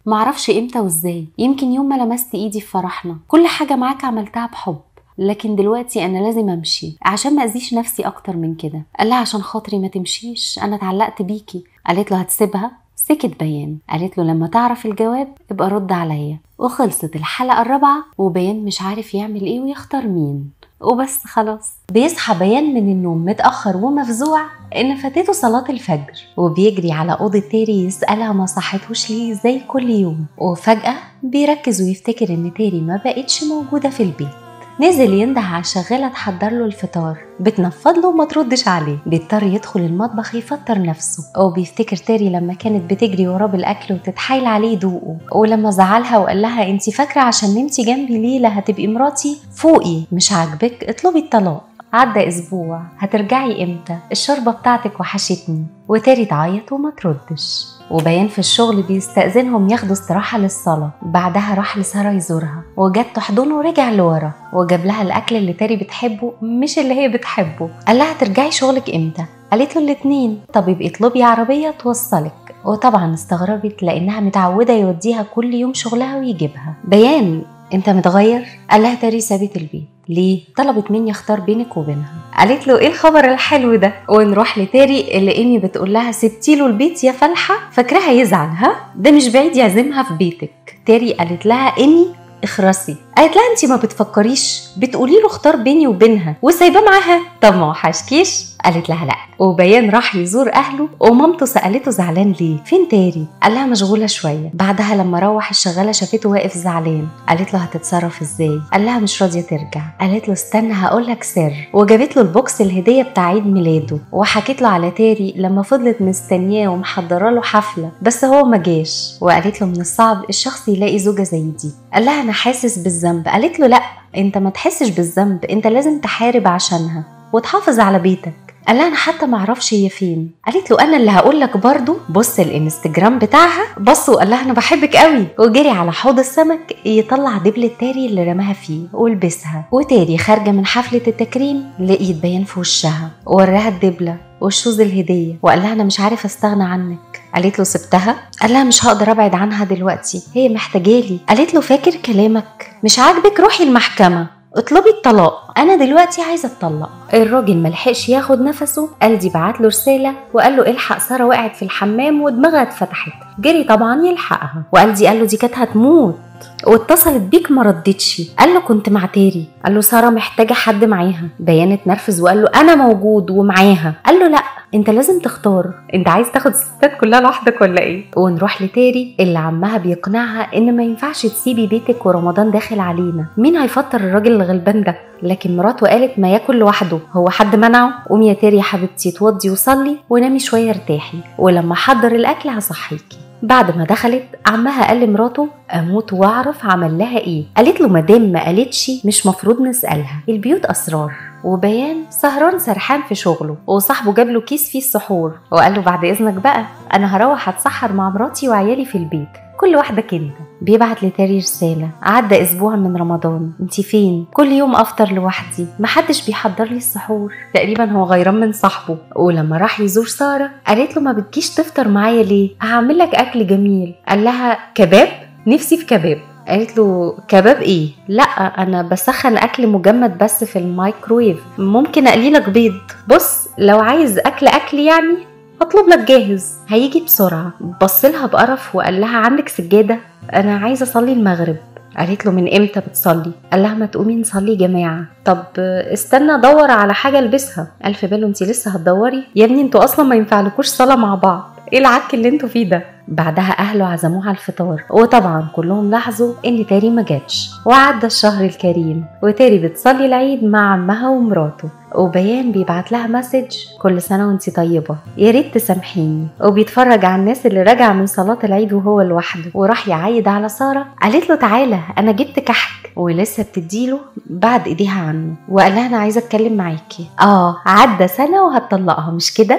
معرفش امتى وازاي، يمكن يوم ما لمست ايدي في فرحنا. كل حاجة معاك عملتها بحب، لكن دلوقتي انا لازم امشي عشان ما اذيش نفسي اكتر من كده. قال لها عشان خاطري ما تمشيش، انا اتعلقت بيكي. قالت له هتسيبها؟ سكت بيان. قالت له لما تعرف الجواب ابقى رد عليا. وخلصت الحلقة الرابعة وبيان مش عارف يعمل ايه ويختار مين، وبس خلاص. بيصحى بيان من النوم متأخر ومفزوع ان فاتته صلاة الفجر، وبيجري على أوضة تيري يسألها ما صحتوش ليه زي كل يوم. وفجأة بيركز ويفتكر ان تيري ما بقتش موجودة في البيت. نزل ينده على الشغالة تحضر له الفطار، بتنفض له وما تردش عليه. بيضطر يدخل المطبخ يفطر نفسه، وبيفتكر تيري لما كانت بتجري وراه بالاكل وتتحايل عليه يدوقه، ولما زعلها وقال لها انتي فاكره عشان نمتي جنبي ليله هتبقي مراتي؟ فوقي، مش عاجبك اطلبي الطلاق. عدى اسبوع، هترجعي امتى؟ الشوربه بتاعتك وحشتني. وتيري تعيط وما تردش. وبيان في الشغل بيستأذنهم ياخدوا استراحة للصلاة. بعدها راح لسارة يزورها، وجت تحضنه ورجع لورا، وجاب لها الأكل اللي تيري بتحبه مش اللي هي بتحبه. قال لها ترجعي شغلك امتى؟ قالت له الاتنين. طب يبقى اطلبي عربية توصلك. وطبعا استغربت لأنها متعودة يوديها كل يوم شغلها ويجيبها. بيان انت متغير؟ قال لها تيري سابت البيت. ليه؟ طلبت مني اختار بينك وبينها. قالت له ايه الخبر الحلو ده؟ ونروح لتيري اللي ايمي بتقول لها سبتي له البيت يا فلحه، فاكراها يزعل؟ ها ده مش بعيد يعزمها في بيتك. تيري قالت لها ايمي اخرسي. قالت لها انتي ما بتفكريش، بتقولي له اختار بيني وبينها وسايباه معاها. طب ما وحشكيش؟ قالت لها لا. وبيان راح يزور اهله، ومامته سالته زعلان ليه؟ فين تيري؟ قال لها مشغوله شويه. بعدها لما روح الشغاله شافته واقف زعلان، قالت له هتتصرف ازاي؟ قال لها مش راضيه ترجع. قالت له استنى هقول لك سر، وجابت له البوكس الهديه بتاع عيد ميلاده، وحكيت له على تيري لما فضلت مستنياه ومحضره له حفله بس هو ما جاش. وقالت له من الصعب الشخص يلاقي زوجه زي دي. قال لها انا حاسس بالذنب. قالت له لا، انت ما تحسش بالذنب، انت لازم تحارب عشانها وتحافظ على بيتك. قال لها انا حتى ما اعرفش هي فين. قالت له انا اللي هقول لك برضو. بص الانستجرام بتاعها، بص وقال لها انا بحبك قوي. وجري على حوض السمك يطلع دبلة تيري اللي رماها فيه ولبسها. وتيري خارجه من حفله التكريم لقيت بيان في وشها، وراها الدبله والشوز الهديه، وقال لها انا مش عارف استغنى عنك. قالت له سبتها؟ قال لها مش هقدر ابعد عنها دلوقتي، هي محتاجالي. قالت له فاكر كلامك؟ مش عاجبك روحي المحكمه اطلبي الطلاق، انا دلوقتي عايزه اتطلق. الراجل ملحقش ياخد نفسه، قلدي بعت له رساله وقال له الحق ساره وقعت في الحمام ودماغها اتفتحت. جري طبعا يلحقها، وقلدي قال له دي كانت هتموت، واتصلت بيك ما ردتش. قال له كنت مع تيري. قال له ساره محتاجه حد معاها. بيان اتنرفز وقال له انا موجود ومعاها. قال له لا انت لازم تختار، انت عايز تاخد الستات كلها لوحدك ولا ايه؟ ونروح لتيري اللي عمها بيقنعها ان ما ينفعش تسيبي بيتك ورمضان داخل علينا، مين هيفطر الراجل الغلبان ده؟ لكن مراته قالت ما ياكل لوحده، هو حد منعه؟ قومي يا تيري يا حبيبتي اتوضي وصلي ونامي شويه ارتاحي، ولما احضر الاكل هصحيكي. بعد ما دخلت عمها قال لمراته اموت واعرف عمل لها ايه. قالت له مادام ما قالتش مش مفروض نسالها، البيوت اسرار. وبيان سهران سرحان في شغله، وصاحبه جاب له كيس فيه السحور وقال له بعد اذنك بقى انا هروح اتسحر مع مراتي وعيالي في البيت، كل واحدة كلمة. بيبعت لتيري رسالة عدى اسبوع من رمضان، انتي فين؟ كل يوم افطر لوحدي، محدش بيحضر لي السحور. تقريبا هو غيران من صاحبه. ولما راح يزور سارة قالت له ما بتجيش تفطر معايا ليه؟ هعمل لك اكل جميل. قال لها كباب؟ نفسي في كباب. قالت له كباب ايه؟ لا انا بسخن اكل مجمد بس في الميكرويف، ممكن اقلي لك بيض. بص لو عايز اكل اكل يعني هطلب لك جاهز هيجي بسرعه. بصلها بقرف وقال لها عندك سجاده؟ انا عايزه اصلي المغرب. قالت له من امتى بتصلي؟ قال لها ما تقومي نصلي جماعه. طب استنى ادور على حاجه البسها. قال في باله انت لسه هتدوري يا ابني، انتوا اصلا ما ينفعلكوش صلاه مع بعض، ايه العك اللي انتوا فيه ده؟ بعدها اهله عزموها على الفطار، وطبعا كلهم لاحظوا ان تيري ما جاتش. وعدى الشهر الكريم وتيري بتصلي العيد مع عمها ومراته، وبيان بيبعت لها مسج كل سنه وانتي طيبه، يا ريت تسامحيني. وبيتفرج على الناس اللي راجعه من صلاه العيد وهو لوحده، وراح يعيد على ساره. قالت له تعالى انا جبت كحك، ولسه بتديله بعد ايديها عنه، وقال لها انا عايزه اتكلم معاكي. اه عدى سنه وهتطلقها مش كده؟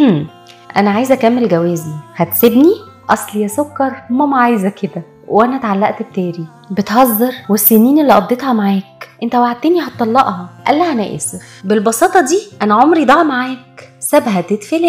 انا عايزه اكمل جوازي، هتسيبني؟ اصل يا سكر ماما عايزه كده، وانا اتعلقت بتيري. بتهزر؟ والسنين اللي قضيتها معاك انت وعدتني هتطلقها. قال لها انا اسف، بالبساطه دي انا عمري ضاع معاك. سابها تتفلق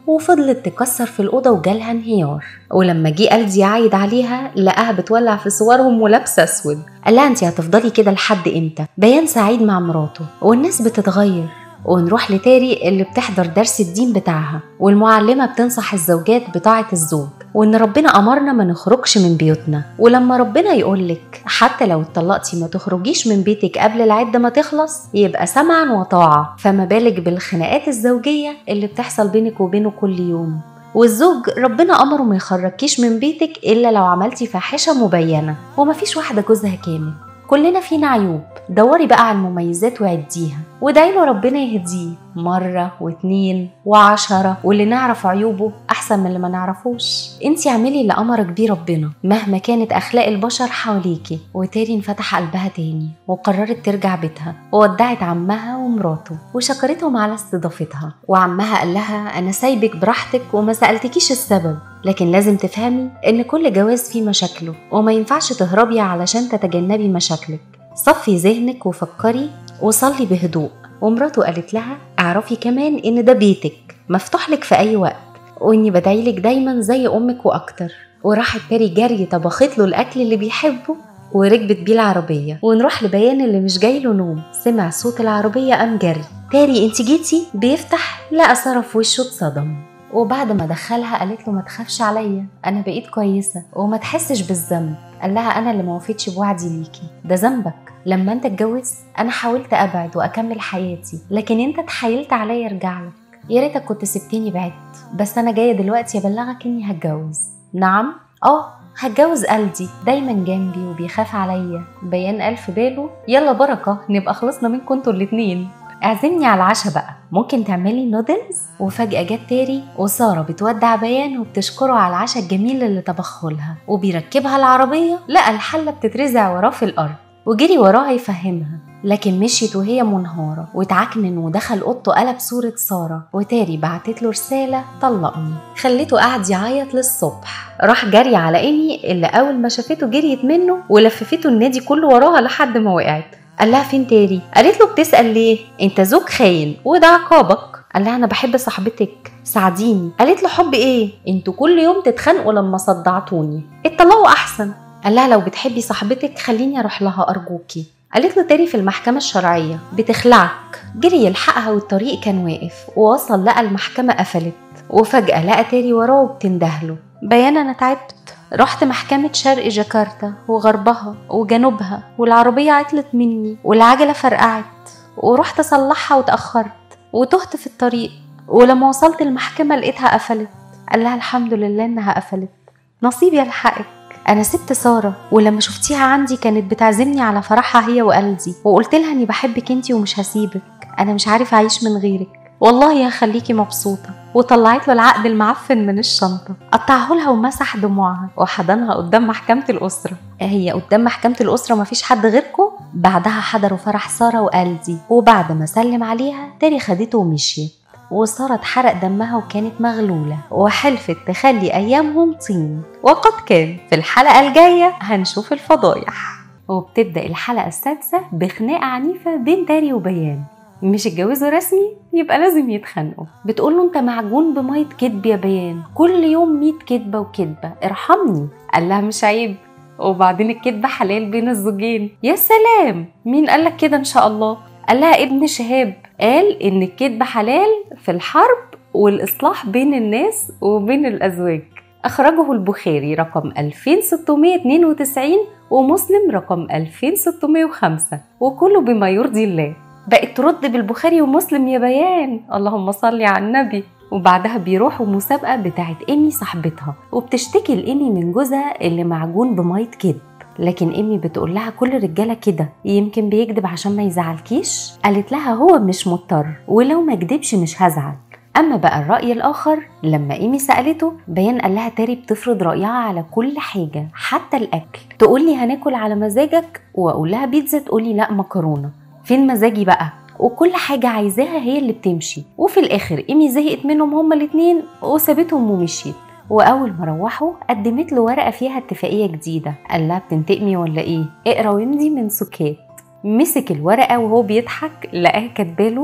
وفضلت تكسر في الأوضة وجالها انهيار. ولما جه ألدي يعايد عليها لقاها بتولع في صورهم ولابسة أسود. قال لها انتي هتفضلي كده لحد امتى؟ بيان سعيد مع مراته والناس بتتغير. ونروح لتاري اللي بتحضر درس الدين بتاعها، والمعلمة بتنصح الزوجات بطاعة الزوج، وإن ربنا أمرنا ما نخرجش من بيوتنا. ولما ربنا يقولك حتى لو اتطلقتي ما تخرجيش من بيتك قبل العدة ما تخلص، يبقى سمعا وطاعة. فما بالك بالخناقات الزوجية اللي بتحصل بينك وبينه كل يوم. والزوج ربنا أمره ما يخرجكيش من بيتك إلا لو عملتي فاحشة مبينة. ومفيش واحدة جوزها كامل، كلنا فينا عيوب. دوري بقى على المميزات وعديها، وادعيله ربنا يهديه مرة واتنين وعشرة، واللي نعرف عيوبه أحسن من اللي ما نعرفوش. انتي اعملي اللي أمرك بيه ربنا مهما كانت أخلاق البشر حواليكي. وتاري انفتح قلبها تاني وقررت ترجع بيتها، وودعت عمها ومراته وشكرتهم على استضافتها. وعمها قال لها أنا سايبك براحتك وما سألتكيش السبب، لكن لازم تفهمي إن كل جواز فيه مشاكله، وما ينفعش تهربي علشان تتجنبي مشاكلك. صفي ذهنك وفكري وصلي بهدوء. ومراته قالت لها اعرفي كمان ان ده بيتك مفتوح لك في اي وقت، واني بدعيلك دايما زي امك واكتر. وراحت تاري جري طبخت له الاكل اللي بيحبه وركبت بيه العربيه. ونروح لبيان اللي مش جاي له نوم، سمع صوت العربيه قام جري. تاري انت جيتي؟ بيفتح لقى ساره في وشه اتصدم. وبعد ما دخلها قالت له ما تخافش عليا، انا بقيت كويسه وما تحسش بالذنب. قال لها انا اللي ما وفيتش بوعدي ليكي، ده ذنبك. لما انت اتجوزت انا حاولت ابعد واكمل حياتي، لكن انت تحايلت عليا ارجع لك. يا ريتك كنت سبتني بعدت، بس انا جايه دلوقتي ابلغك اني هتجوز. نعم؟ اه هتجوز ألدي، دايما جنبي وبيخاف عليا. بيان قال في باله يلا بركه نبقى خلصنا منكم انتوا الاتنين. اعزمني على العشاء بقى، ممكن تعملي نودلز؟ وفجأة جت تاري وسارة بتودع بيان وبتشكره على العشاء الجميل اللي طبخه لها. وبيركبها العربية لقى الحلة بتترزع وراه في الأرض، وجري وراها يفهمها، لكن مشيت وهي منهارة واتعكنن ودخل اوضته قلب صورة سارة. وتاري بعتت له رسالة طلقني، خليته قاعد يعيط للصبح. راح جري على ايمي اللي اول ما شافته جريت منه ولففته النادي كله وراها لحد ما وقعت. قال لها فين تاري؟ قالت له بتسأل ليه؟ انت زوج خاين وده عقابك. قال لها انا بحب صاحبتك ساعديني. قالت له حب ايه؟ انتوا كل يوم تتخانقوا لما صدعتوني، اتطلقوا احسن. قال لها لو بتحبي صاحبتك خليني اروح لها ارجوكي. قالت له تاري في المحكمة الشرعية بتخلعك. جري يلحقها والطريق كان واقف، ووصل لقى المحكمة قفلت. وفجأة لقى تاري وراه وبتندهله. بيان انا تعبت، رحت محكمة شرق جاكرتا وغربها وجنوبها، والعربية عطلت مني والعجلة فرقعت، ورحت اصلحها وتأخرت وتهت في الطريق، ولما وصلت المحكمة لقيتها قفلت. قال لها الحمد لله انها قفلت، نصيبي الحقك. انا سبت سارة، ولما شفتيها عندي كانت بتعزمني على فرحها هي وألدي، وقلت لها اني بحبك انتي ومش هسيبك، انا مش عارف اعيش من غيرك، والله هخليكي مبسوطة. وطلعت له العقد المعفن من الشنطة، قطعه لها ومسح دموعها وحضنها قدام محكمة الأسرة. هي قدام محكمة الأسرة مفيش حد غيركم؟ بعدها حضروا فرح سارة وألدي، وبعد ما سلم عليها تاري خدته ومشيت. وسارة اتحرق دمها وكانت مغلولة، وحلفت تخلي أيامهم طين. وقد كان. في الحلقة الجاية هنشوف الفضايح، وبتبدأ الحلقة السادسة بخناقة عنيفة بين تاري وبيان. مش اتجوزوا رسمي يبقى لازم يتخانقوا. بتقوله انت معجون بمية كدب يا بيان، كل يوم مية كدبة وكدبة، ارحمني. قال لها مش عيب، وبعدين الكدبة حلال بين الزوجين. يا سلام، مين قالك كده ان شاء الله؟ قال لها ابن شهاب قال ان الكدبة حلال في الحرب والاصلاح بين الناس وبين الازواج. اخرجه البخاري رقم ألفين وستمية اتنين وتسعين ومسلم رقم ألفين وستمية وخمسة، وكله بما يرضي الله. بقت ترد بالبخاري ومسلم يا بيان، اللهم صل على النبي. وبعدها بيروحوا مسابقة بتاعت إيمي صاحبتها، وبتشتكي لإيمي من جوزها اللي معجون بمية كدب. لكن إيمي بتقول لها كل رجالة كده، يمكن بيكدب عشان ما يزعلكيش. قالت لها هو مش مضطر، ولو ما كدبش مش هزعل. أما بقى الرأي الآخر لما إيمي سألته، بيان قال لها تاري بتفرض رأيها على كل حاجة حتى الأكل. تقولي هناكل على مزاجك وأقول لها بيتزا تقولي لا مكرونة. فين مزاجي بقى؟ وكل حاجة عايزاها هي اللي بتمشي. وفي الآخر إيمي زهقت منهم هما الاتنين وسابتهم ومشيت. وأول ما روحوا قدمت له ورقة فيها اتفاقية جديدة. قال لها بتنتقمي ولا إيه؟ اقرا وامضي من سكات. مسك الورقة وهو بيضحك لقاها كاتباله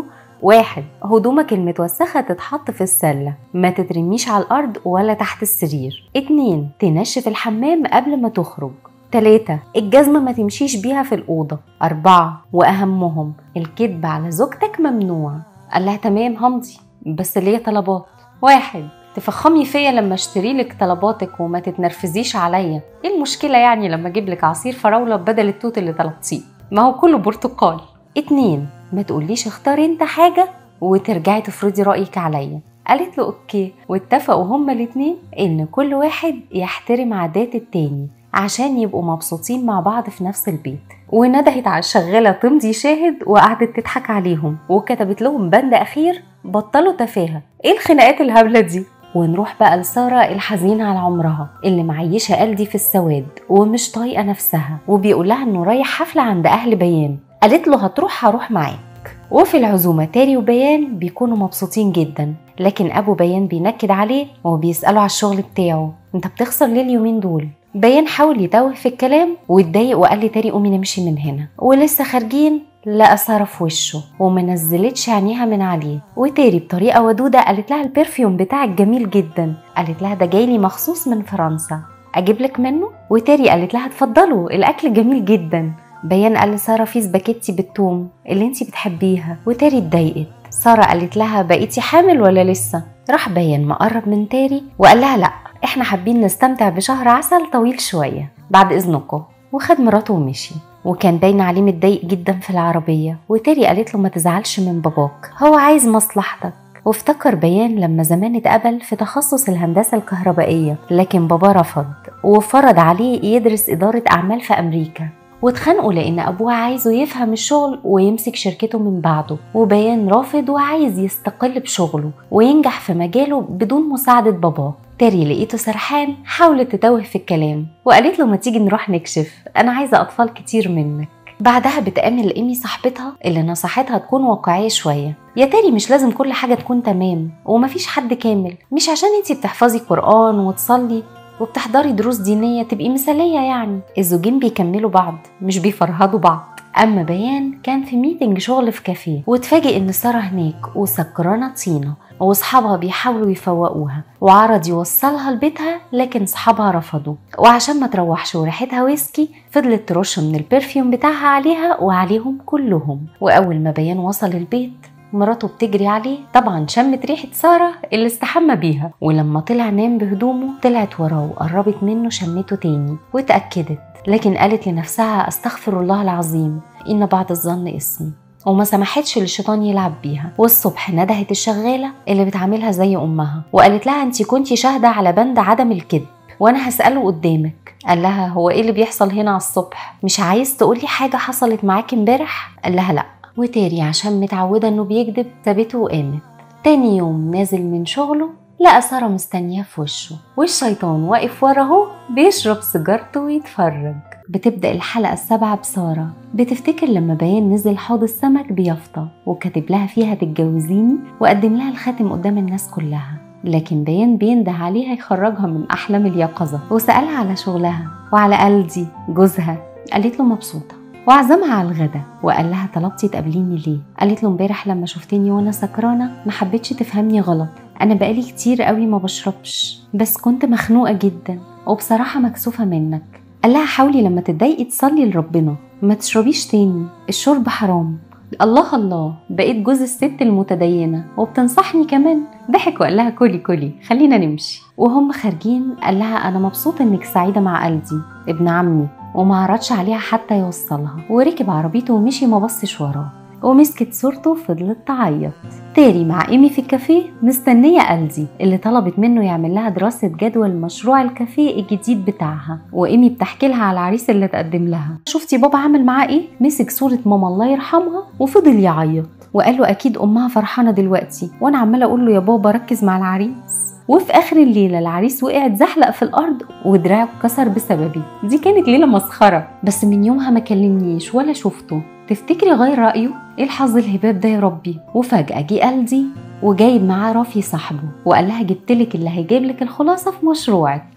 واحد، هدومك المتوسخة تتحط في السلة، ما تترميش على الأرض ولا تحت السرير. اتنين، تنشف الحمام قبل ما تخرج. تلاتة، الجزمة ما تمشيش بيها في الأوضة. أربعة، وأهمهم، الكذب على زوجتك ممنوع. قال لها تمام همضي، بس ليا طلبات. واحد، تفخمي فيا لما اشتري لك طلباتك وما تتنرفزيش عليا. ايه المشكلة يعني لما اجيب لك عصير فراولة بدل التوت اللي طلبتيه؟ ما هو كله برتقال. اتنين، ما تقوليش اختاري انت حاجة وترجعي تفرضي رأيك عليا. قالت له اوكي، واتفقوا هما الاتنين ان كل واحد يحترم عادات التاني عشان يبقوا مبسوطين مع بعض في نفس البيت. وندهت على الشغالة تمضي شاهد وقعدت تضحك عليهم وكتبت لهم بند أخير: بطلوا تفاهة. ايه الخناقات الهبلة دي؟ ونروح بقى لسارة الحزينة على عمرها اللي معيشة قلدي في السواد ومش طايقة نفسها، وبيقول لها انه رايح حفلة عند أهل بيان. قالت له هتروح هروح معاك. وفي العزومة تاري وبيان بيكونوا مبسوطين جدا، لكن أبو بيان بينكد عليه وبيسأله على الشغل بتاعه: انت بتخسر ليه اليومين دول؟ بيان حاول يتوه في الكلام واتضايق وقال لي تاري قومي نمشي من هنا. ولسه خارجين لقى سارة في وشه ومنزلتش عينيها من عليه، وتاري بطريقة ودودة قالت لها البرفيوم بتاعك جميل جدا. قالت لها ده جايلي مخصوص من فرنسا، اجيب لك منه؟ وتاري قالت لها اتفضلوا الاكل جميل جدا. بيان قال لسارة في سباكيتي بالثوم اللي انتي بتحبيها، وتاري اتضايقت. سارة قالت لها بقيتي حامل ولا لسه؟ راح بيان مقرب من تاري وقال لها لا، احنا حابين نستمتع بشهر عسل طويل شوية بعد اذنكم، وخد مراته ومشي. وكان باين عليه متضايق جدا في العربية، وتاري قالت له ما تزعلش من باباك، هو عايز مصلحتك. وافتكر بيان لما زمان اتقبل في تخصص الهندسة الكهربائية، لكن بابا رفض وفرض عليه يدرس إدارة أعمال في أمريكا. واتخانقوا لأن أبوه عايزه يفهم الشغل ويمسك شركته من بعده، وبيان رافض وعايز يستقل بشغله وينجح في مجاله بدون مساعدة باباه. تاري لقيته سرحان، حاولت تتوه في الكلام وقالت له ما تيجي نروح نكشف، أنا عايزة أطفال كتير منك. بعدها بتأمل إيمي صاحبتها اللي نصحتها تكون واقعية شوية: يا تاري مش لازم كل حاجة تكون تمام، ومفيش حد كامل. مش عشان انتي بتحفظي قرآن وتصلي وبتحضري دروس دينية تبقي مثالية يعني. الزوجين بيكملوا بعض مش بيفرهدوا بعض. أما بيان كان في ميتنج شغل في كافيه، واتفاجئ إن سارة هناك وسكرانة طينة واصحابها بيحاولوا يفوقوها، وعرض يوصلها لبيتها لكن صحابها رفضوا. وعشان ما تروحش وريحتها ويسكي فضلت ترش من البرفيوم بتاعها عليها وعليهم كلهم. وأول ما بيان وصل البيت مراته بتجري عليه، طبعا شمت ريحة سارة اللي استحمى بيها، ولما طلع نام بهدومه طلعت وراه وقربت منه شمته تاني واتأكدت، لكن قالت لنفسها استغفر الله العظيم إن بعد الظن اسم، وما سمحتش للشيطان يلعب بيها. والصبح ندهت الشغالة اللي بتعاملها زي أمها وقالت لها انتي كنتي شاهدة على بند عدم الكذب وانا هسأله قدامك. قال لها هو ايه اللي بيحصل هنا على الصبح؟ مش عايز تقولي حاجة حصلت معاك امبارح؟ قال لها لا. وتاري عشان متعودة انه بيكذب سابته وقامت. تاني يوم نازل من شغله لقى سارة مستنياه في وشه، والشيطان واقف وراه بيشرب سيجارته ويتفرج. بتبدأ الحلقة السابعة بسارة بتفتكر لما بيان نزل حوض السمك بيافطة وكاتب لها فيها تتجوزيني وقدم لها الخاتم قدام الناس كلها، لكن بيان بينده عليها يخرجها من أحلام اليقظة، وسألها على شغلها وعلى قلدي جوزها. قالت له مبسوطة، وعزمها على الغدا وقال لها طلبتي تقابليني ليه؟ قالت له امبارح لما شفتني وانا سكرانة ما حبيتش تفهمني غلط، انا بقالي كتير قوي ما بشربش، بس كنت مخنوقة جدا وبصراحة مكسوفة منك. قال لها حاولي لما تتضايقي تصلي لربنا، ما تشربيش تاني، الشرب حرام. الله الله، بقيت جوز الست المتدينة وبتنصحني كمان. ضحك وقال لها كلي كلي خلينا نمشي. وهم خارجين قال لها انا مبسوط انك سعيدة مع قلدي ابن عمي، وما عرضش عليها حتى يوصلها، وركب عربيته ومشي ما بصش وراه، ومسكت صورته وفضلت تعيط. تاري مع إيمي في الكافيه مستنية قلدي اللي طلبت منه يعمل لها دراسة جدوى لمشروع الكافيه الجديد بتاعها، وإيمي بتحكي لها على العريس اللي تقدم لها. شفتي بابا عمل معاه ايه؟ مسك صورة ماما الله يرحمها وفضل يعيط، وقال له اكيد امها فرحانة دلوقتي وانا عمالة اقول له يا بابا ركز مع العريس. وفي اخر الليله العريس وقع اتزحلق في الارض ودراعه اتكسر بسببي. دي كانت ليله مسخره، بس من يومها ما كلمنيش ولا شفته. تفتكري غير رايه؟ ايه الحظ الهباب ده يا ربي. وفجاه جه قلدي وجايب معاه رافي صاحبه وقال لها جبتلك اللي هيجيب لك الخلاصه في مشروعك.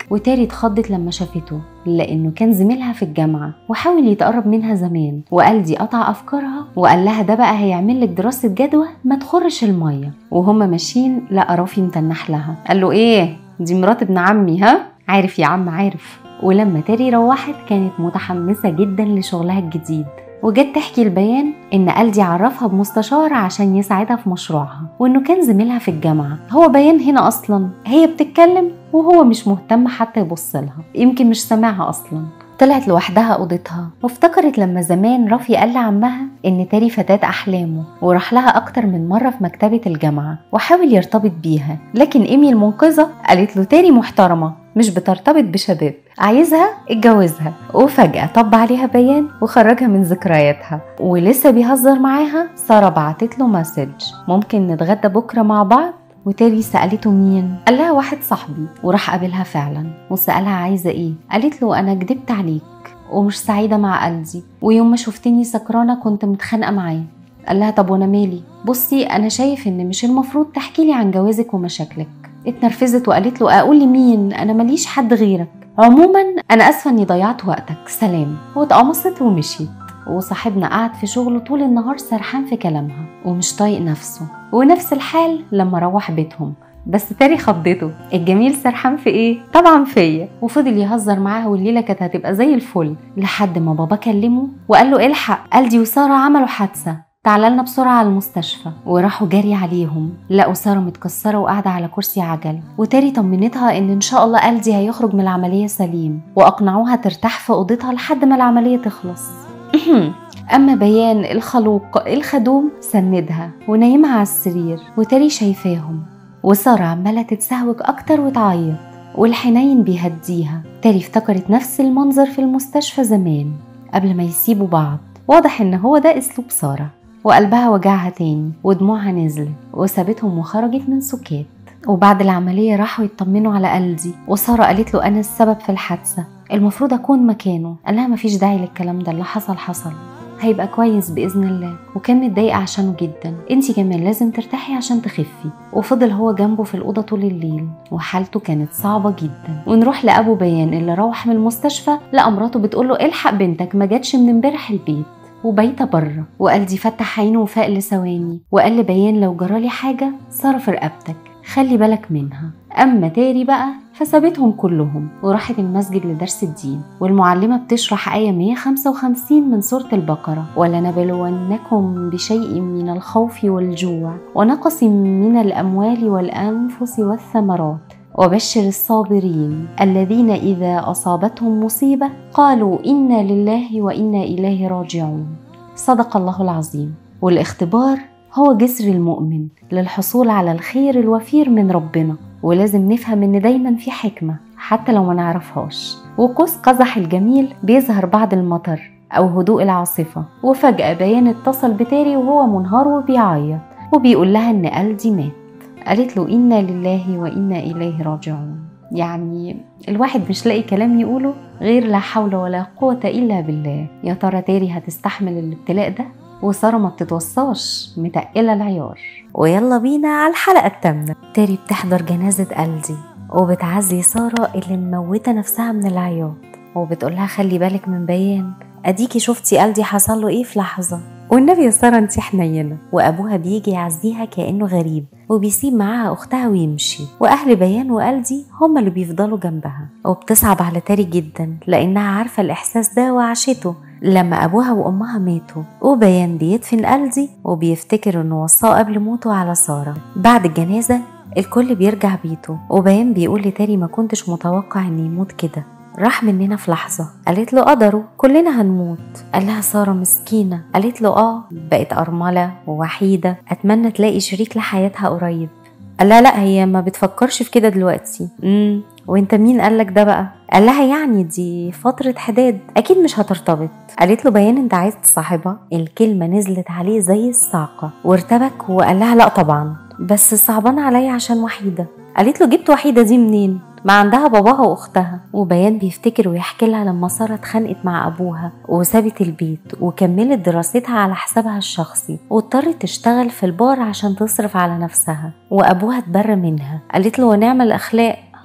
وتاري اتخضت لما شافته لأنه كان زميلها في الجامعة وحاول يتقرب منها زمان، وقال دي قطع أفكارها وقال لها ده بقى هيعمل لك دراسة جدوى ما تخرش المية. وهما ماشيين لقى رافي متنح لها، قال له ايه دي مرات ابن عمي؟ ها عارف يا عم عارف. ولما تاري روحت كانت متحمسة جدا لشغلها الجديد، وجت تحكي البيان ان قلدي عرفها بمستشار عشان يساعدها في مشروعها، وانه كان زميلها في الجامعة. هو بيان هنا اصلا هي بتتكلم وهو مش مهتم حتى يبص لها، يمكن مش سامعها اصلا. طلعت لوحدها اوضتها وافتكرت لما زمان رافي قال لعمها ان تاري فتاة احلامه، وراح لها اكتر من مرة في مكتبة الجامعة وحاول يرتبط بيها، لكن ايمي المنقذة قالت له تاري محترمة مش بترتبط بشباب، عايزها اتجوزها. وفجأة طب عليها بيان وخرجها من ذكرياتها. ولسه بيهزر معاها سارة بعتت له مسج ممكن نتغدى بكرة مع بعض. وتاري سألته مين؟ قال لها واحد صاحبي، وراح قابلها فعلا وسألها عايزة ايه؟ قالت له انا كدبت عليك ومش سعيدة مع قلبي، ويوم ما شفتني سكرانة كنت متخانقة معاه. قال لها طب وانا مالي؟ بصي انا شايف ان مش المفروض تحكي لي عن جوازك ومشاكلك. اتنرفزت وقالت له اقول لمين؟ انا ماليش حد غيرك، عموما انا اسفة اني ضيعت وقتك، سلام. واتقمصت ومشيت. وصاحبنا قعد في شغله طول النهار سرحان في كلامها ومش طايق نفسه. ونفس الحال لما روح بيتهم، بس تاري خضته، الجميل سرحان في ايه؟ طبعا فيا. وفضل يهزر معاها والليله كانت هتبقى زي الفل لحد ما بابا كلمه وقال له الحق قلدي وساره عملوا حادثه، تعالى لنا بسرعه على المستشفى. وراحوا جري عليهم لقوا ساره متكسره وقاعده على كرسي عجل، وتاري طمنتها ان ان شاء الله قلدي هيخرج من العمليه سليم، واقنعوها ترتاح في اوضتها لحد ما العمليه تخلص. أما بيان الخلوق الخدوم سندها ونايمها على السرير، وتاري شايفاهم. وسارة عمالة تتسهوك أكتر وتعيط، والحنين بيهديها. تاري افتكرت نفس المنظر في المستشفى زمان قبل ما يسيبوا بعض. واضح إن هو ده أسلوب سارة، وقلبها وجعها تاني ودموعها نزلت وسابتهم وخرجت من سكات. وبعد العملية راحوا يطمنوا على قلدي، وسارة قالت له أنا السبب في الحادثة، المفروض أكون مكانه. قال لها مفيش داعي للكلام ده، اللي حصل حصل، هيبقى كويس بإذن الله. وكان متضايقة عشانه جدا، انتي كمان لازم ترتاحي عشان تخفي. وفضل هو جنبه في الأوضة طول الليل وحالته كانت صعبة جدا. ونروح لأبو بيان اللي روح من المستشفى لقى مراته بتقوله الحق بنتك ما جاتش من امبارح البيت وبيته بره. وقال دي فتح عينه وفاق لثواني وقال لبيان لو جرالي حاجة سارة في رقبتك، خلي بالك منها. أما تاري بقى فسابتهم كلهم وراحت المسجد لدرس الدين، والمعلمة بتشرح آية مية وخمسة وخمسين من سورة البقرة، ولنبلونكم بشيء من الخوف والجوع ونقص من الأموال والأنفس والثمرات وبشر الصابرين الذين إذا أصابتهم مصيبة قالوا إنا لله وإنا إليه راجعون. صدق الله العظيم. والاختبار هو جسر المؤمن للحصول على الخير الوفير من ربنا، ولازم نفهم ان دايما في حكمة حتى لو ما نعرفهاش. وقوس قزح الجميل بيظهر بعد المطر او هدوء العاصفة. وفجأة بيان اتصل بتاري وهو منهار وبيعيط وبيقول لها ان قلدي مات. قالت له إنا لله وإنا إليه راجعون. يعني الواحد مش لاقي كلام يقوله غير لا حول ولا قوة إلا بالله. يا ترى تاري هتستحمل الابتلاء ده؟ وسارة ما بتتوصاش، متقلة العيار. ويلا بينا على الحلقة الثامنة. تاري بتحضر جنازة قلدي وبتعزي سارة اللي مموتة نفسها من العياط، وبتقولها خلي بالك من بيان، أديكي شفتي قلدي حصل له إيه في لحظة، والنبي يا سارة انتي حنينة. وأبوها بيجي يعزيها كأنه غريب وبيسيب معاها أختها ويمشي، وأهل بيان وقلدي هم اللي بيفضلوا جنبها. وبتصعب على تاري جدا لأنها عارفة الإحساس ده وعاشته لما أبوها وأمها ماتوا. وبيان بيدفن قلدي وبيفتكر إنه وصاه قبل موته على سارة. بعد الجنازة الكل بيرجع بيته، وبيان بيقول لتاري ما كنتش متوقع إن يموت كده، راح مننا في لحظة. قالت له قدره، كلنا هنموت. قال لها سارة مسكينة. قالت له اه بقت أرملة ووحيدة، أتمنى تلاقي شريك لحياتها قريب. قال لها لا هي ما بتفكرش في كده دلوقتي. امم وانت مين قالك ده بقى؟ قال لها يعني دي فترة حداد، أكيد مش هترتبط. قالت له بيان انت عايز تصاحبها؟ الكلمة نزلت عليه زي الصاعقة وارتبك وقال لها لا طبعا، بس صعبان عليا عشان وحيدة. قالت له جبت وحيدة دي منين؟ ما عندها باباها واختها. وبيان بيفتكر ويحكي لها لما سارة اتخانقت مع ابوها وسابت البيت وكملت دراستها على حسابها الشخصي، واضطرت تشتغل في البار عشان تصرف على نفسها، وابوها اتبرى منها. قالت له ونعم الاخلاق،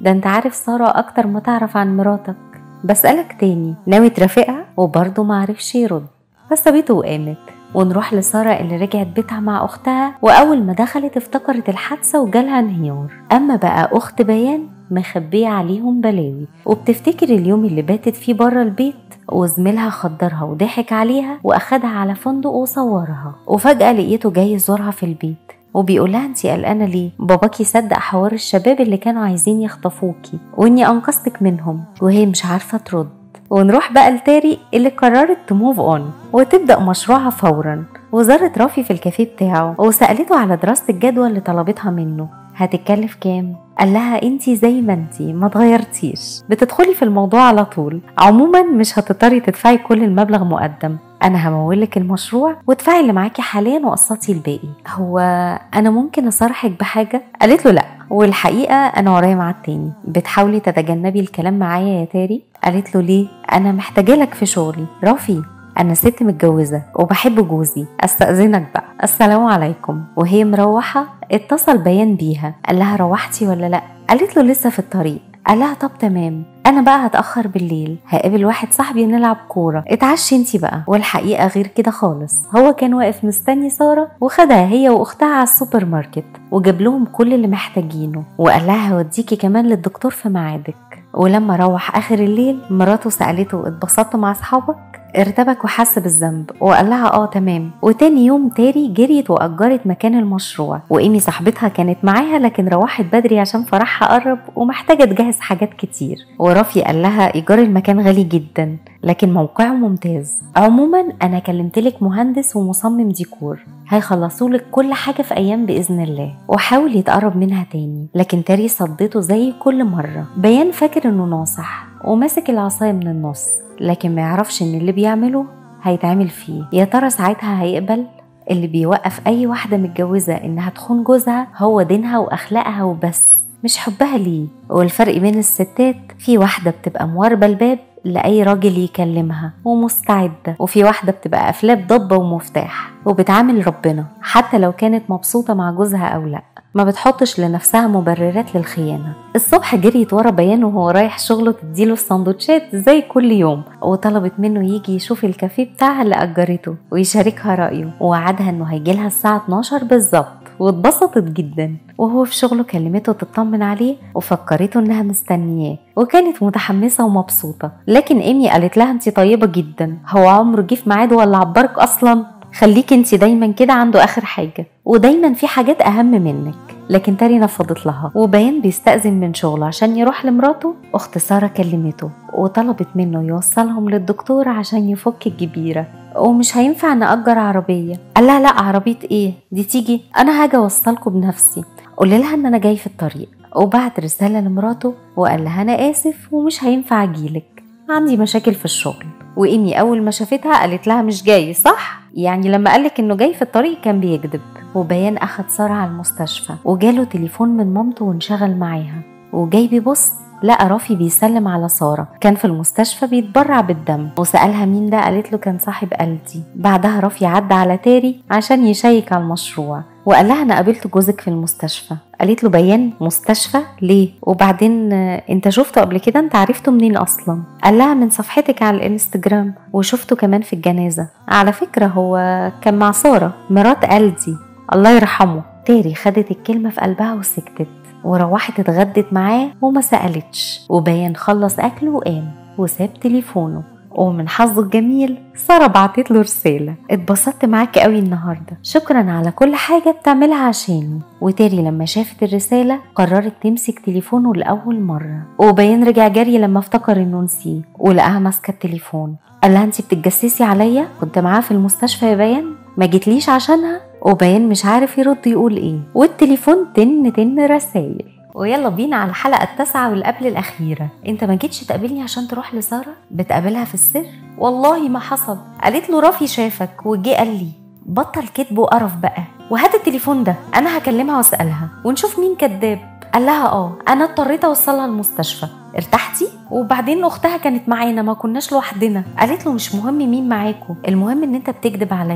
ده انت عارف سارة اكتر ما تعرف عن مراتك. بسألك تاني، ناوي ترافقها؟ وبرضه معرفش يرد، فسابته وقامت. ونروح لسارة اللي رجعت بيتها مع أختها، وأول ما دخلت افتكرت الحادثة وجالها انهيار. أما بقى أخت بيان مخبية عليهم بلاوي، وبتفتكر اليوم اللي باتت فيه بره البيت وزميلها خدرها وضحك عليها وأخدها على فندق وصورها، وفجأة لقيته جاي يزورها في البيت وبيقولها انتي قلقانة ليه؟ باباكي صدق حوار الشباب اللي كانوا عايزين يخطفوكي واني انقذتك منهم، وهي مش عارفة ترد. ونروح بقى لتاري اللي قررت تموف اون وتبدأ مشروعها فورا، وزارت رافي في الكافيه بتاعه وسألته على دراسة الجدوى اللي طلبتها منه هتتكلف كام؟ قال لها انتي زي ما انتي ما تغيرتيش، بتدخلي في الموضوع على طول. عموما مش هتضطري تدفعي كل المبلغ مقدم، انا همولك المشروع وادفعي اللي معاكي حاليا وقسطي الباقي. هو انا ممكن اصارحك بحاجه؟ قالت له لا، والحقيقه انا ورايا ميعاد تاني. بتحاولي تتجنبي الكلام معايا يا تاري؟ قالت له ليه؟ انا محتاجه لك في شغلي. رافي انا ست متجوزه وبحب جوزي، استاذنك بقى، السلام عليكم. وهي مروحه اتصل بيان بيها، قال لها روحتي ولا لا؟ قالت له لسه في الطريق. قال لها طب تمام، انا بقى هتاخر بالليل، هقابل واحد صاحبي نلعب كوره، اتعشي انتي بقى. والحقيقه غير كده خالص، هو كان واقف مستني ساره وخدها هي واختها على السوبر ماركت وجاب لهم كل اللي محتاجينه، وقال لها هوديكي كمان للدكتور في ميعادك. ولما روح اخر الليل مراته سالته اتبسطت مع اصحابك؟ ارتبك وحس بالذنب وقال لها اه تمام. وتاني يوم تاري جريت واجرت مكان المشروع، وايمي صاحبتها كانت معاها لكن روحت بدري عشان فرحها قرب ومحتاجه تجهز حاجات كتير. ورافي قال لها ايجار المكان غالي جدا لكن موقعه ممتاز. عموما انا كلمتلك مهندس ومصمم ديكور هيخلصولك كل حاجه في ايام باذن الله. وحاول يتقرب منها تاني لكن تاري صدته زي كل مره. بيان فاكر انه ناصح وماسك العصايه من النص، لكن ما يعرفش ان اللي بيعمله هيتعمل فيه. يا ترى ساعتها هيقبل؟ اللي بيوقف اي واحده متجوزه انها تخون جوزها هو دينها واخلاقها وبس، مش حبها ليه. والفرق بين الستات، في واحده بتبقى مواربه الباب لاي راجل يكلمها ومستعده، وفي واحده بتبقى افلاب ضبه ومفتاح وبتعامل ربنا حتى لو كانت مبسوطه مع جوزها او لا، ما بتحطش لنفسها مبررات للخيانة. الصبح جريت ورا بيان وهو رايح شغله تديله السندوتشات زي كل يوم، وطلبت منه يجي يشوف الكافيه بتاعها اللي أجرته ويشاركها رأيه، ووعدها انه هيجيلها الساعة اتناشر بالظبط. واتبسطت جدا. وهو في شغله كلمته تطمن عليه وفكرته انها مستنياه، وكانت متحمسة ومبسوطة. لكن ايمي قالت لها انتي طيبة جدا، هو عمره جه في ميعاده ولا عبرك اصلا؟ خليك انتي دايما كده عنده اخر حاجة، ودايما في حاجات اهم منك. لكن تاري نفضت لها. وبيان بيستأذن من شغله عشان يروح لمراته. اخت سارة كلمته وطلبت منه يوصلهم للدكتور عشان يفك الجبيرة، ومش هينفع نأجر عربية. قال لها لا، عربية ايه دي تيجي، انا هاجي اوصلكم بنفسي، قولي لها ان انا جاي في الطريق. وبعت رسالة لمراته وقال لها انا اسف ومش هينفع اجيلك، عندي مشاكل في الشغل. وإيمي أول ما شافتها قالت لها مش جاي صح؟ يعني لما قالك إنه جاي في الطريق كان بيكذب. وبيان أخد سارة على المستشفى وجاله تليفون من مامته وانشغل معاها، وجاي بيبص لقى رافي بيسلم على سارة، كان في المستشفى بيتبرع بالدم، وسألها مين ده؟ قالت له كان صاحب قلبي. بعدها رافي عدى على تاري عشان يشيك على المشروع وقال لها انا قابلت جوزك في المستشفى. قالت له بيان مستشفى ليه؟ وبعدين انت شفته قبل كده؟ انت عرفته منين اصلا؟ قال لها من صفحتك على الانستجرام وشفته كمان في الجنازة. على فكرة هو كان مع سارة مرات قلبي الله يرحمه. تاري خدت الكلمة في قلبها وسكتت، وروحت اتغدت معاه وما سألتش. وبيان خلص أكله وقام وساب تليفونه. ومن حظه الجميل سارة بعتت له رسالة: اتبسطت معاك قوي النهاردة، شكرا على كل حاجة بتعملها عشاني. وتاري لما شافت الرسالة قررت تمسك تليفونه لأول مرة. وبيان رجع جري لما افتكر انه نسيه ولقاها ماسكة التليفون. قال لها انتي بتتجسسي عليا؟ كنت معاها في المستشفى يا بيان، ما جيتليش عشانها؟ وبيان مش عارف يرد يقول ايه، والتليفون تن تن رسايل. ويلا بينا على الحلقة التاسعة والقبل الأخيرة. انت ما جيتش تقابلني عشان تروح لسارة؟ بتقابلها في السر؟ والله ما حصل. قالت له رافي شافك وجي قال لي بطل كذب وقرف بقى، وهات التليفون ده انا هكلمها واسألها ونشوف مين كذاب. قال لها اه انا اضطريت اوصلها المستشفى. ارتحتي؟ وبعدين اختها كانت معانا، ما كناش لوحدنا. قالت له مش مهم مين معاكو، المهم ان انت بتكذب عليا.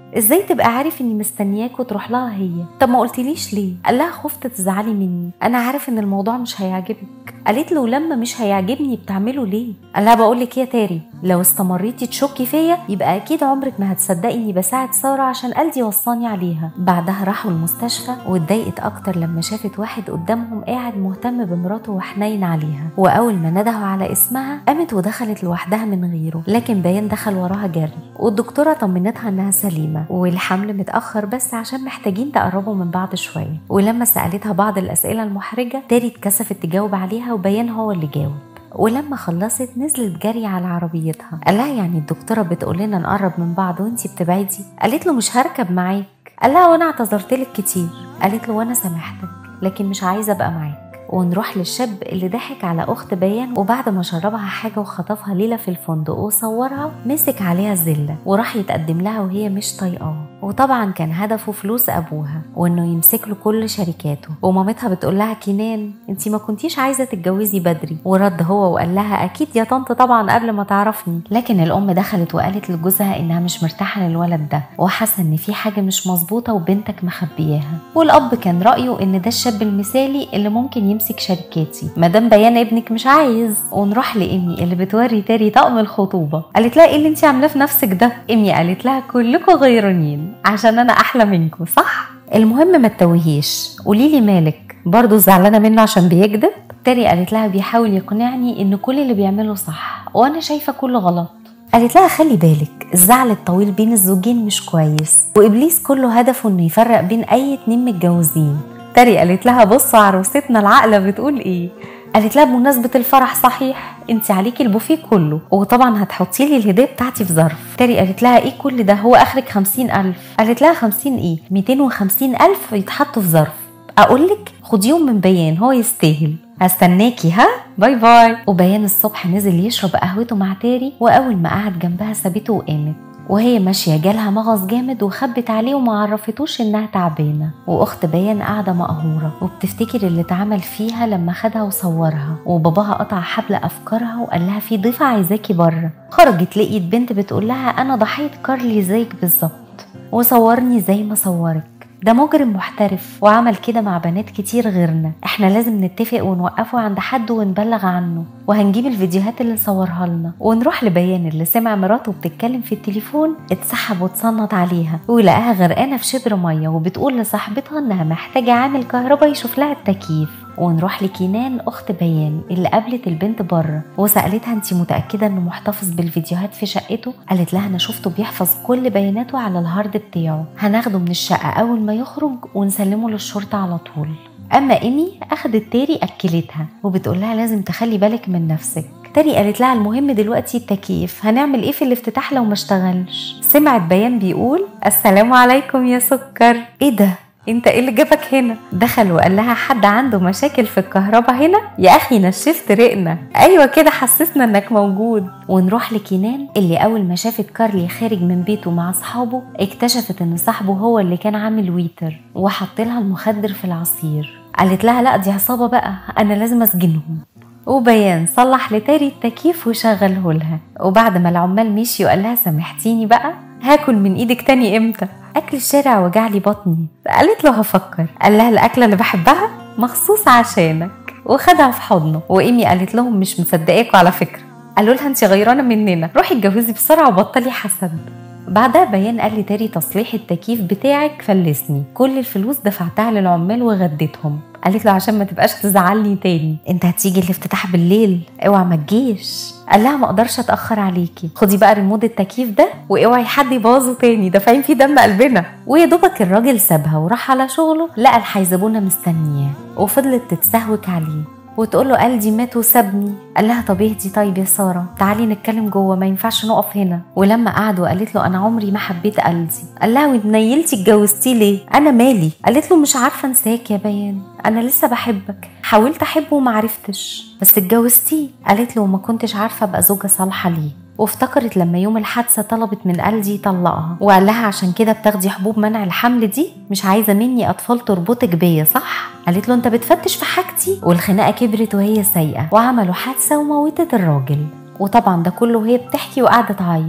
ازاي تبقى عارف اني مستنياك وتروح لها هي؟ طب ما قلتليش ليه؟ قال لها خفت تزعلي مني، انا عارف ان الموضوع مش هيعجبك. قالت له لما مش هيعجبني بتعمله ليه؟ قال لها بقول لك يا تاري، لو استمريتي تشكي فيا يبقى اكيد عمرك ما هتصدقي اني بساعد ساره عشان قلبي وصاني عليها. بعدها راحوا المستشفى واتضايقت اكتر لما شافت واحد قدامهم قاعد مهتم بمراته وحنين عليها، واول ما ندهوا على اسمها قامت ودخلت لوحدها من غيره، لكن بيان دخل وراها جري، والدكتوره طمنتها انها سليمه والحمل متاخر بس عشان محتاجين تقربوا من بعض شويه. ولما سالتها بعض الاسئله المحرجه تاري اتكسفت تجاوب عليها وبيان هو اللي جاوب. ولما خلصت نزلت جري على عربيتها. قال لها يعني الدكتوره بتقول لنا نقرب من بعض وانتي بتبعدي؟ قالت له مش هركب معاك. قال لها وانا اعتذرت لك كتير. قالت له وانا سامحتك لكن مش عايزه ابقى معاك. ونروح للشاب اللي ضحك على اخت بيان، وبعد ما شربها حاجه وخطفها ليله في الفندق وصورها مسك عليها زله وراح يتقدم لها وهي مش طايقاه. وطبعا كان هدفه فلوس ابوها وانه يمسك له كل شركاته. ومامتها بتقول لها كنان انتي ما كنتيش عايزه تتجوزي بدري، ورد هو وقال لها اكيد يا طنط طبعا قبل ما تعرفني. لكن الام دخلت وقالت لجوزها انها مش مرتاحه للولد ده وحاسه ان في حاجه مش مظبوطه وبنتك مخبياها. والاب كان رايه ان ده الشاب المثالي اللي ممكن يمسك شركاتي مادام بيان ابنك مش عايز. ونروح لامي اللي بتوري تاري طقم الخطوبه. قالت لها ايه اللي انتي عاملاه في نفسك ده؟ امي قالت لها كلكم غيرانين عشان انا احلى منكم صح؟ المهم ما تتوهيش، قولي لي مالك برضه زعلانه منه عشان بيكذب؟ تاري قالت لها بيحاول يقنعني ان كل اللي بيعمله صح وانا شايفه كله غلط. قالت لها خلي بالك الزعل الطويل بين الزوجين مش كويس، وابليس كله هدفه انه يفرق بين اي اتنين متجوزين. تاري قالت لها بصوا عروستنا العاقله بتقول ايه. قالت لها بمناسبه الفرح صحيح انت عليكي البوفيه كله وطبعا هتحطي لي الهديه بتاعتي في ظرف. تاري قالت لها ايه كل ده؟ هو اخرك خمسين الف. قالت لها خمسين ايه؟ ميتين وخمسين الف يتحطوا في ظرف. اقولك خديهم من بيان هو يستاهل. هستناكي ها، باي باي. وبيان الصبح نزل يشرب قهوته مع تاري، واول ما قعد جنبها سابته وقامت، وهي ماشيه جالها مغص جامد وخبت عليه وما عرفتوش انها تعبانه. واخت بيان قاعده مقهوره وبتفتكر اللي اتعمل فيها لما خدها وصورها، وباباها قطع حبل افكارها وقال لها في ضيفه عايزاكي بره. خرجت لقيت بنت بتقول لها انا ضحيه كارلي زيك بالظبط وصورني زي ما صورك، ده مجرم محترف وعمل كده مع بنات كتير غيرنا، احنا لازم نتفق ونوقفه عند حد ونبلغ عنه، وهنجيب الفيديوهات اللي صورها لنا. ونروح لبيان اللي سمع مراته بتتكلم في التليفون اتسحب وتصنط عليها ولقاها غرقانه في شبر ميه وبتقول لصاحبتها انها محتاجه عامل كهرباء يشوف لها التكييف. ونروح لكنان اخت بيان اللي قابلت البنت بره وسالتها انتي متاكده انه محتفظ بالفيديوهات في شقته؟ قالت لها انا شفته بيحفظ كل بياناته على الهارد بتاعه، هناخده من الشقه اول ما يخرج ونسلمه للشرطه على طول. اما ايمي اخدت تاري اكلتها وبتقول لها لازم تخلي بالك من نفسك. تاري قالت لها المهم دلوقتي التكييف، هنعمل ايه في الافتتاح لو ما اشتغلش؟ سمعت بيان بيقول السلام عليكم يا سكر. ايه ده؟ انت ايه اللي جابك هنا؟ دخل وقال لها حد عنده مشاكل في الكهرباء هنا؟ يا اخي نشفت رقنا. ايوه كده حسسنا انك موجود. ونروح لكنان اللي اول ما شافت كارلي خارج من بيته مع اصحابه اكتشفت ان صاحبه هو اللي كان عامل ويتر وحط لها المخدر في العصير. قالت لها لا دي عصابه بقى، انا لازم اسجنهم. وبيان صلح لتاري التكييف وشغله لها، وبعد ما العمال مشي وقال لها سامحتيني بقى، هاكل من ايدك تاني امتى؟ اكل الشارع وجعلي بطني. قالت له هفكر. قال لها الاكله اللي بحبها مخصوص عشانك، وخدها في حضنه. وايمي قالت لهم مش مصدقاكوا على فكره. قالوا لها انت غيرانه مننا، روحي اتجوزي بسرعه وبطلي حسد. بعدها بيان قال لي تاري تصليح التكييف بتاعك فلسني، كل الفلوس دفعتها للعمال وغديتهم. قالت له عشان ما تبقاش تزعلني تاني، انت هتيجي الافتتاح بالليل اوعى ما تجيش. قال لها ما اقدرش اتاخر عليكي، خدي بقى ريموت التكييف ده واوعي حد يبوظه تاني، دافعين فيه دم قلبنا. ويا دوبك الراجل سابها وراح على شغله، لقى الحيزبونه مستنياه وفضلت تتسهوك عليه وتقول له قلبي مات وسابني. قال لها طب اهدي طيب يا ساره، تعالي نتكلم جوه، ما ينفعش نقف هنا. ولما قعدوا قالت له انا عمري ما حبيت قلبي. قال لها واتنيلتي اتجوزتيه ليه؟ انا مالي؟ قالت له مش عارفه انساك يا بيان، انا لسه بحبك، حاولت احبه وما عرفتش بس اتجوزتيه. قالت له وما كنتش عارفه ابقى زوجه صالحه ليه. وافتكرت لما يوم الحادثه طلبت من قلبي يطلقها، وقال لها عشان كده بتاخدي حبوب منع الحمل دي، مش عايزه مني اطفال تربطك بيا صح؟ قالت له انت بتفتش في حاجتي. والخناقه كبرت وهي سايقه وعملوا حادثه وموتت الراجل. وطبعا ده كله وهي بتحكي وقاعده تعيط.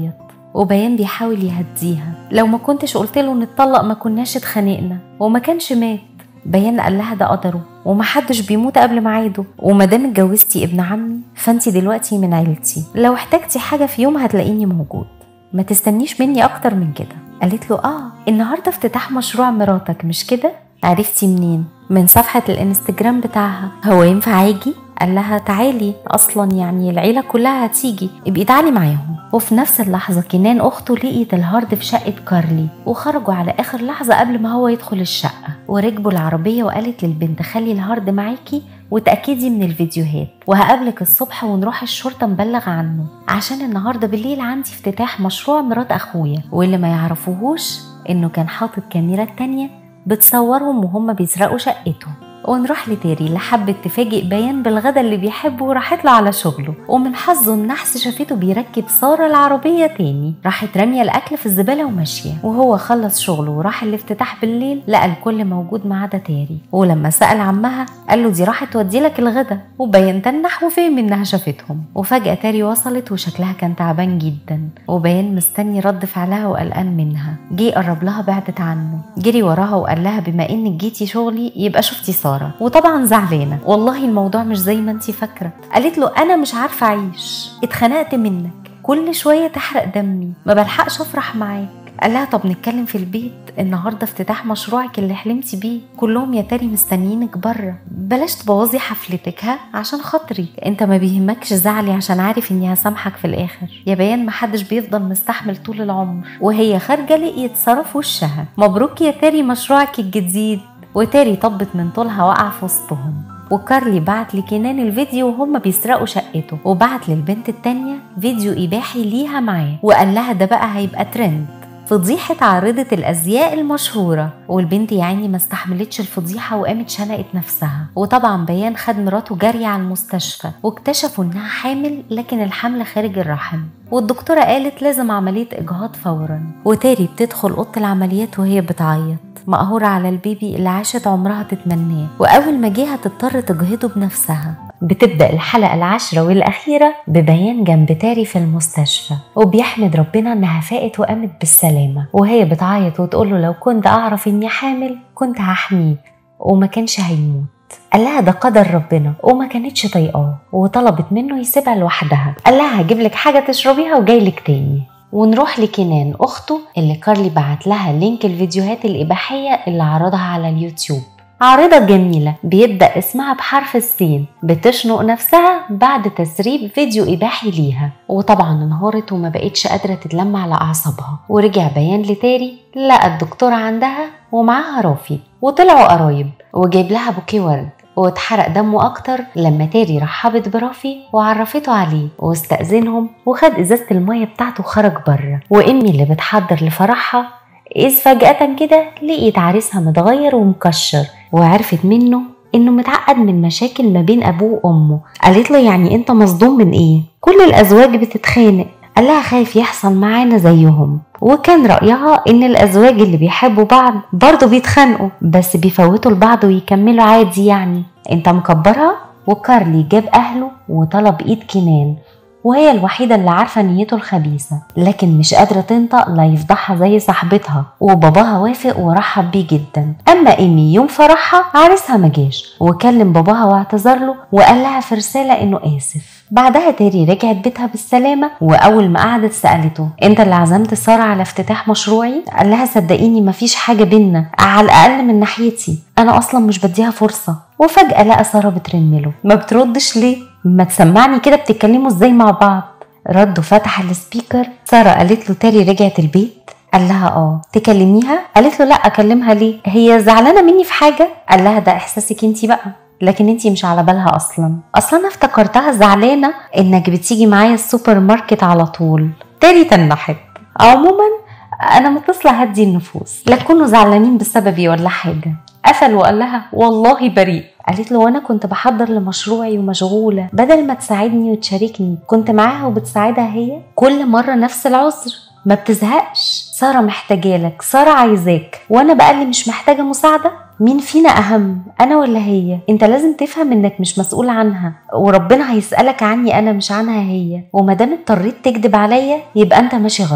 وبيان بيحاول يهديها، لو ما كنتش قلت له نتطلق ما كناش اتخانقنا وما كانش مات. بيان قال لها ده قدره ومحدش بيموت قبل ميعاده، ومادام اتجوزتي ابن عمي فانتي دلوقتي من عيلتي، لو احتاجتي حاجة في يوم هتلاقيني موجود، ما تستنيش مني اكتر من كده. قالت له اه النهاردة افتتاح مشروع مراتك مش كده؟ عرفتي منين؟ من صفحة الانستجرام بتاعها. هو ينفع اجي؟ قال لها تعالي، اصلا يعني العيلة كلها هتيجي، ابقي تعالي معاهم. وفي نفس اللحظة كنان اخته لقيت الهارد في شقة كارلي، وخرجوا على اخر لحظة قبل ما هو يدخل الشقة، وركبوا العربية وقالت للبنت خلي الهارد معاكي وتأكدي من الفيديوهات، وهقابلك الصبح ونروح الشرطة نبلغ عنه، عشان النهاردة بالليل عندي افتتاح مشروع مرات اخويا، واللي ما يعرفوهوش انه كان حاطط كاميرات تانية بتصورهم وهم بيسرقوا شقته. ونروح لتيري اللي حبت تفاجئ بيان بالغدا اللي بيحبه وراحت له على شغله، ومن حظه النحس شافته بيركب سارة العربية تاني، راحت رامية الأكل في الزبالة وماشية. وهو خلص شغله وراح الافتتاح بالليل لقى الكل موجود ما عدا تيري، ولما سأل عمها قال له دي راحت تودي لك الغدا، وبيان تنح وفهم انها شافتهم. وفجأة تيري وصلت وشكلها كان تعبان جدا، وبيان مستني رد فعلها وقلقان منها. جه قرب لها بعدت عنه، جري وراها وقال لها بما انك جيتي شغلي يبقى شفتي سارة، وطبعا زعلانه، والله الموضوع مش زي ما انتي فاكره. قالت له انا مش عارفه اعيش، اتخنقت منك، كل شويه تحرق دمي، ما بلحقش افرح معاك. قال لها طب نتكلم في البيت، النهارده افتتاح مشروعك اللي حلمتي بيه، كلهم يا تاري مستنيينك بره، بلاش تبوظي حفلتك ها عشان خاطري، انت ما بيهمكش زعلي عشان عارف اني هسامحك في الاخر. يا بيان محدش بيفضل مستحمل طول العمر. وهي خارجه لقيت ساره في وشها، مبروك يا تاري مشروعك الجديد. وتاري طبت من طولها وقع في وسطهم. وكارلي بعت لكنان الفيديو وهم بيسرقوا شقته، وبعت للبنت التانية فيديو إباحي ليها معاه، وقال لها ده بقى هيبقى ترند، فضيحة عارضة الأزياء المشهورة. والبنت يعني ما استحملتش الفضيحة وقامت شنقت نفسها. وطبعا بيان خد مراته جري على المستشفى، واكتشفوا انها حامل لكن الحمل خارج الرحم، والدكتورة قالت لازم عملية إجهاض فورا. وتاري بتدخل أوضة العمليات وهي بتعيط، مقهورة على البيبي اللي عاشت عمرها تتمناه، وأول ما جه هتضطر تجهضه بنفسها. بتبدأ الحلقة العاشرة والأخيرة ببيان جنب تاري في المستشفى، وبيحمد ربنا إنها فاقت وقامت بالسلامة، وهي بتعيط وتقوله لو كنت أعرف إني حامل كنت هحميه وما كانش هيموت. قال لها ده قدر ربنا، وما كانتش طايقاه، وطلبت منه يسيبها لوحدها. قال لها هجيب لك حاجة تشربيها وجاي لك تاني. ونروح لكنان أخته اللي كارلي بعت لها لينك الفيديوهات الإباحية اللي عرضها على اليوتيوب. عارضة جميلة بيبدأ اسمها بحرف السين، بتشنق نفسها بعد تسريب فيديو إباحي ليها، وطبعا انهارت وما بقتش قادرة تتلم على أعصابها. ورجع بيان لتاري لقى الدكتورة عندها ومعاها رافي، وطلعوا قرايب، وجايب لها بوكيه ورد، واتحرق دمه اكتر لما تاري رحبت برافي وعرفته عليه واستأذنهم، وخد ازازة المية بتاعته وخرج بره. وامي اللي بتحضر لفرحها إذ فجأة كده لقيت عريسها متغير ومكشر، وعرفت منه انه متعقد من مشاكل ما بين ابوه وامه. قالت له يعني انت مصدوم من ايه؟ كل الازواج بتتخانق. قال لها خايف يحصل معانا زيهم. وكان رأيها ان الازواج اللي بيحبوا بعض برضو بيتخانقوا بس بيفوتوا لبعض ويكملوا عادي، يعني انت مكبرها. وكارلي جاب اهله وطلب ايد كنان، وهي الوحيدة اللي عارفة نيته الخبيثة، لكن مش قادرة تنطق لا يفضحها زي صاحبتها. وباباها وافق ورحب بيه جدا. اما ايمي يوم فرحها عريسها مجاش، وكلم باباها واعتذر له وقال لها في رسالة انه اسف. بعدها تاري رجعت بيتها بالسلامة، واول ما قعدت سألته انت اللي عزمت سارة على افتتاح مشروعي؟ قال لها صدقيني مفيش حاجة بينا، على الاقل من ناحيتي انا اصلا مش بديها فرصة. وفجأة لقى سارة بترنله، ما بتردش ليه؟ ما تسمعني كده بتتكلموا ازاي مع بعض؟ رد وفتح السبيكر. سارة قالت له تاري رجعت البيت؟ قال لها اه. تكلميها؟ قالت له لا اكلمها ليه؟ هي زعلانة مني في حاجة؟ قال لها ده احساسك انتي بقى، لكن انتي مش على بالها اصلا. اصلا انا افتكرتها زعلانة انك بتيجي معايا السوبر ماركت على طول. تاري تنحت. عموما انا متصلة هدي النفوس، لا تكونوا زعلانين بسببي ولا حاجة. قفل وقال لها والله بريء. قالت له وانا كنت بحضر لمشروعي ومشغولة، بدل ما تساعدني وتشاركني كنت معاها وبتساعدها هي، كل مرة نفس العذر، ما بتزهقش. سارة محتاجالك، سارة عايزاك، وانا بقى اللي مش محتاجة مساعدة؟ مين فينا اهم، انا ولا هي؟ انت لازم تفهم انك مش مسؤول عنها، وربنا هيسألك عني انا مش عنها هي، ومادام اضطريت تكذب عليا يبقى انت ماشي غلط.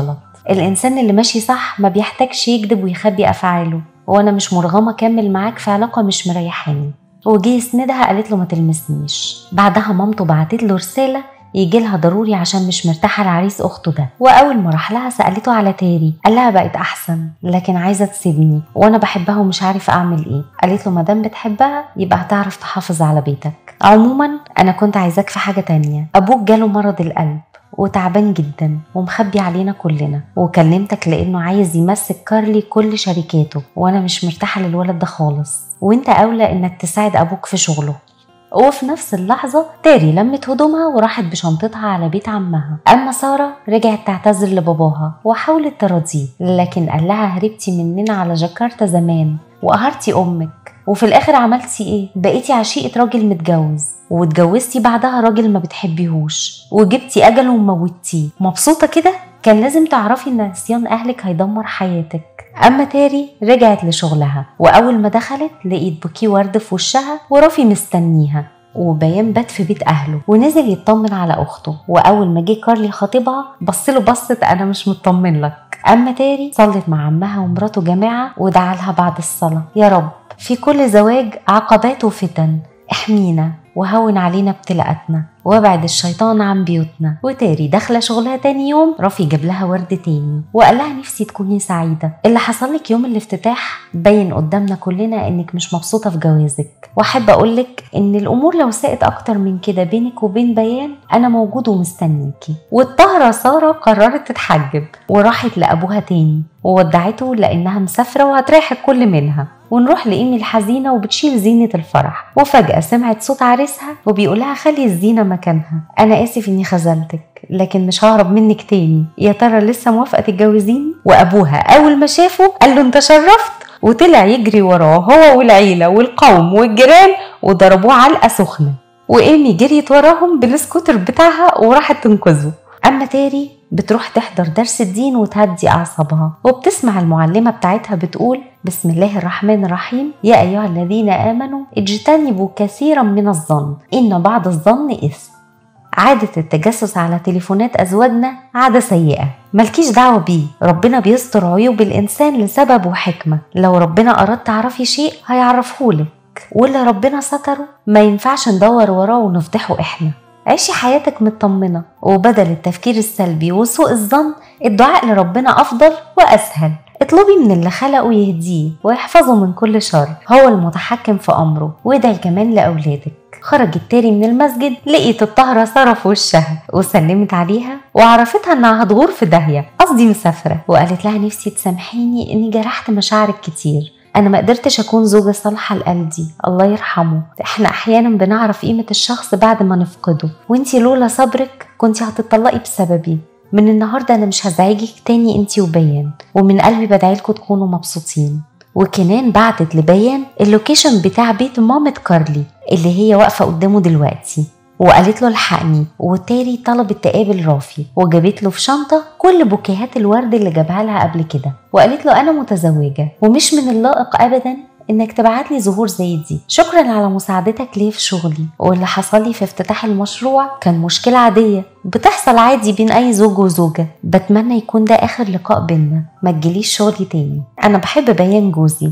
الإنسان اللي ماشي صح ما بيحتاجش يكذب ويخبي أفعاله، وأنا مش مرغمة أكمل معاك في علاقة مش مريحاني. وجي يسندها قالت له ما تلمسنيش. بعدها مامته بعتت له رسالة يجي لها ضروري عشان مش مرتاحة لعريس أخته ده. وأول ما راح لها سألته على تاري، قال لها بقت أحسن لكن عايزة تسيبني وأنا بحبها ومش عارف أعمل إيه. قالت له مادام بتحبها يبقى هتعرف تحافظ على بيتك. عموما أنا كنت عايزاك في حاجة تانية. أبوك جاله مرض القلب وتعبان جدا ومخبي علينا كلنا، وكلمتك لأنه عايز يمسك كارلي كل شركاته، وأنا مش مرتاحة للولد ده خالص، وانت أولى إنك تساعد أبوك في شغله. وفي نفس اللحظة تاري لمت هدومها وراحت بشنطتها على بيت عمها. أما سارة رجعت تعتذر لباباها وحاولت تراضيه، لكن قال لها هربتي مننا على جاكرتا زمان وقهرتي أمك، وفي الآخر عملتي إيه؟ بقيتي عشيقة راجل متجوز، واتجوزتي بعدها راجل ما بتحبيهوش، وجبتي أجله وموتيه. مبسوطة كده؟ كان لازم تعرفي إن نسيان أهلك هيدمر حياتك. أما تاري رجعت لشغلها، وأول ما دخلت لقيت بوكيه ورد في وشها ورافي مستنيها، وبيان بات في بيت أهله ونزل يطمن على أخته. وأول ما جه كارلي خطيبها بصله بصت أنا مش مطمن لك. أما تاري صلت مع عمها ومراته جماعة ودعا لها بعد الصلاة يا رب في كل زواج عقبات وفتن، احمينا وهون علينا ابتلاءاتنا وابعد الشيطان عن بيوتنا. وتاري داخله شغلها تاني يوم رافي جاب لها ورد تاني وقال لها نفسي تكوني سعيده، اللي حصل لك يوم الافتتاح بين قدامنا كلنا انك مش مبسوطه في جوازك، واحب اقول لك ان الامور لو ساءت اكتر من كده بينك وبين بيان انا موجود ومستنيكي. والطاهره ساره قررت تتحجب وراحت لابوها تاني وودعته لانها مسافره وهتريح الكل منها. ونروح لإيمي الحزينة وبتشيل زينة الفرح، وفجأة سمعت صوت عريسها وبيقولها خلي الزينة مكانها، أنا آسف إني خذلتك لكن مش ههرب منك تاني، يا ترى لسه موافقة تتجوزيني؟ وأبوها أول ما شافه قال له أنت شرفت، وطلع يجري وراه هو والعيلة والقوم والجيران وضربوه علقة سخنة. وإيمي جريت وراهم بالسكوتر بتاعها وراحت تنقذه. أما تاري بتروح تحضر درس الدين وتهدي أعصابها، وبتسمع المعلمة بتاعتها بتقول بسم الله الرحمن الرحيم يا أيها الذين آمنوا اجتنبوا كثيرا من الظن إن بعض الظن إثم. عادة التجسس على تليفونات أزواجنا عادة سيئة، ملكيش دعوة بيه، ربنا بيستر عيوب الإنسان لسبب وحكمة، لو ربنا أراد تعرفي شيء هيعرفهولك، واللي ربنا ستره ما ينفعش ندور وراه ونفضحه إحنا. عيشي حياتك مطمنة، وبدل التفكير السلبي وسوء الظن الدعاء لربنا أفضل وأسهل. اطلبي من اللي خلقه يهديه ويحفظه من كل شر، هو المتحكم في أمره، وادعي كمان لأولادك. خرجت تاري من المسجد لقيت الطاهرة سارة في وشها وسلمت عليها وعرفتها انها هتغور في داهية، قصدي مسافرة، وقالت لها نفسي تسامحيني اني جرحت مشاعرك كتير، انا ما قدرتش اكون زوجة صالحة لقلبي الله يرحمه، احنا احيانا بنعرف قيمة الشخص بعد ما نفقده، وانتي لولا صبرك كنتي هتطلقي بسببي. من النهاردة انا مش هزعجك تاني انتي وبيان، ومن قلبي بدعيلكم تكونوا مبسوطين. وكمان بعتت لبيان اللوكيشن بتاع بيت مامة كارلي اللي هي واقفة قدامه دلوقتي، وقالت له الحقني. وتاري طلبت تقابل رافي وجابت له في شنطة كل بوكيهات الورد اللي جابها لها قبل كده، وقالت له أنا متزوجة ومش من اللائق أبدا إنك تبعت لي زهور زي دي، شكرا على مساعدتك ليه في شغلي، واللي حصل لي في افتتاح المشروع كان مشكلة عادية بتحصل عادي بين أي زوج وزوجة، بتمنى يكون ده آخر لقاء بينا، ما تجيليش شغلي تاني، أنا بحب بيان جوزي.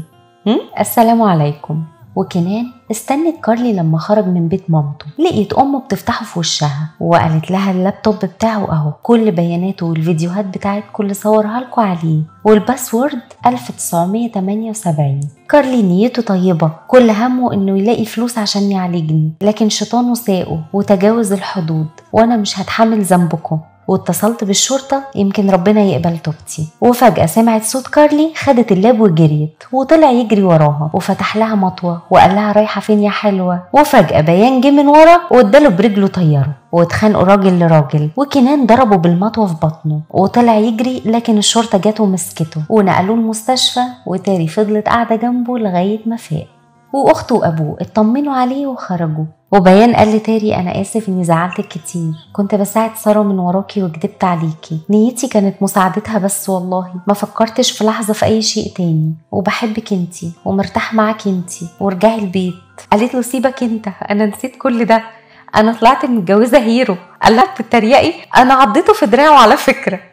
السلام عليكم. وكمان استنت كارلي لما خرج من بيت مامته لقيت امه بتفتحه في وشها وقالت لها اللابتوب بتاعه اهو، كل بياناته والفيديوهات بتاعتكم اللي صورها لكم عليه، والباسورد ألف وتسعمية تمانية وسبعين. كارلي نيته طيبة، كل همه انه يلاقي فلوس عشان يعالجني، لكن شيطانه ساقه وتجاوز الحدود، وانا مش هتحمل ذنبكم. واتصلت بالشرطة يمكن ربنا يقبل توبتي. وفجأة سمعت صوت كارلي، خدت اللاب وجريت وطلع يجري وراها وفتح لها مطوة وقال لها رايحة فين يا حلوة. وفجأة بيان جه من ورا واداله برجله طيره، واتخانقوا راجل لراجل، وكنان ضربه بالمطوة في بطنه وطلع يجري، لكن الشرطة جت ومسكته ونقلوه المستشفى. وتاري فضلت قاعدة جنبه لغاية ما فاق، واخته وابوه اطمنوا عليه وخرجوا. وبيان قال لتاري انا اسف اني زعلتك كتير، كنت بساعد ساره من وراكي وكدبت عليكي، نيتي كانت مساعدتها بس، والله ما فكرتش في لحظه في اي شيء تاني، وبحبك انتي ومرتاح معاكي انتي، وارجعي البيت. قالت له سيبك انت، انا نسيت كل ده، انا طلعت متجوزه هيرو. قال لها بتتريقي؟ انا عضيته في دراعه على فكره.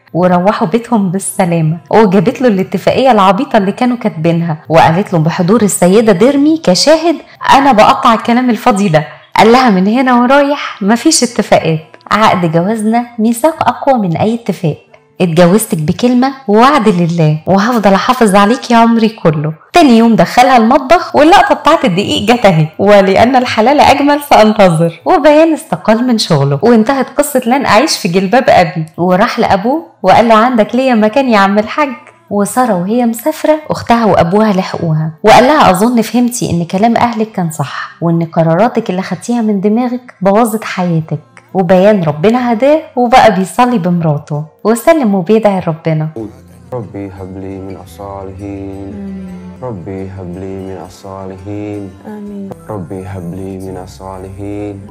وروحوا بيتهم بالسلامة، وجابت له الاتفاقية العبيطة اللي كانوا كاتبينها وقالت له بحضور السيدة ديرمي كشاهد أنا بقطع الكلام الفاضي ده. قال لها من هنا ورايح مفيش اتفاقات، عقد جوازنا ميثاق أقوى من أي اتفاق، اتجوزتك بكلمة ووعد لله وهفضل احافظ عليك يا عمري كله. تاني يوم دخلها المطبخ واللقطة بتاعت الدقيق جت اهي، ولأن الحلال أجمل فانتظر، وبيان استقال من شغله، وانتهت قصة لن أعيش في جلباب أبي. وراح لأبوه وقال له عندك ليا مكان يا عم الحاج. وسارة وهي مسافرة أختها وأبوها لحقوها وقال لها أظن فهمتي إن كلام أهلك كان صح، وإن قراراتك اللي خدتيها من دماغك بوظت حياتك. وبيان ربنا هداه وبقى بيصلي بمراته وسلم وبيدعي ربنا. ربي هب لي من الصالحين، ربي هب لي من الصالحين، آمين. ربي هب لي من الصالحين.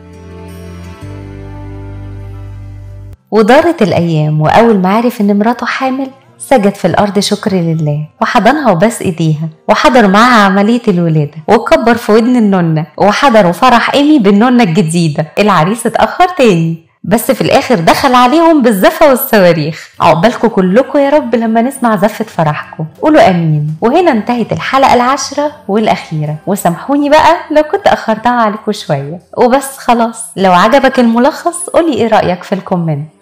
ودارت الأيام، وأول ما عرف إن مراته حامل سجد في الأرض شكر لله وحضنها وباس إيديها، وحضر معها عملية الولادة وكبر في ودن النونة، وحضروا فرح إيمي بالنونة الجديدة. العريس اتأخر تاني بس في الآخر دخل عليهم بالزفة والصواريخ. عقبالكم كلكم يا رب لما نسمع زفة فرحكم، قولوا أمين. وهنا انتهت الحلقة العاشرة والأخيرة، وسامحوني بقى لو كنت أخرتها عليكم شوية وبس. خلاص لو عجبك الملخص قولي إيه رأيك في الكومنت.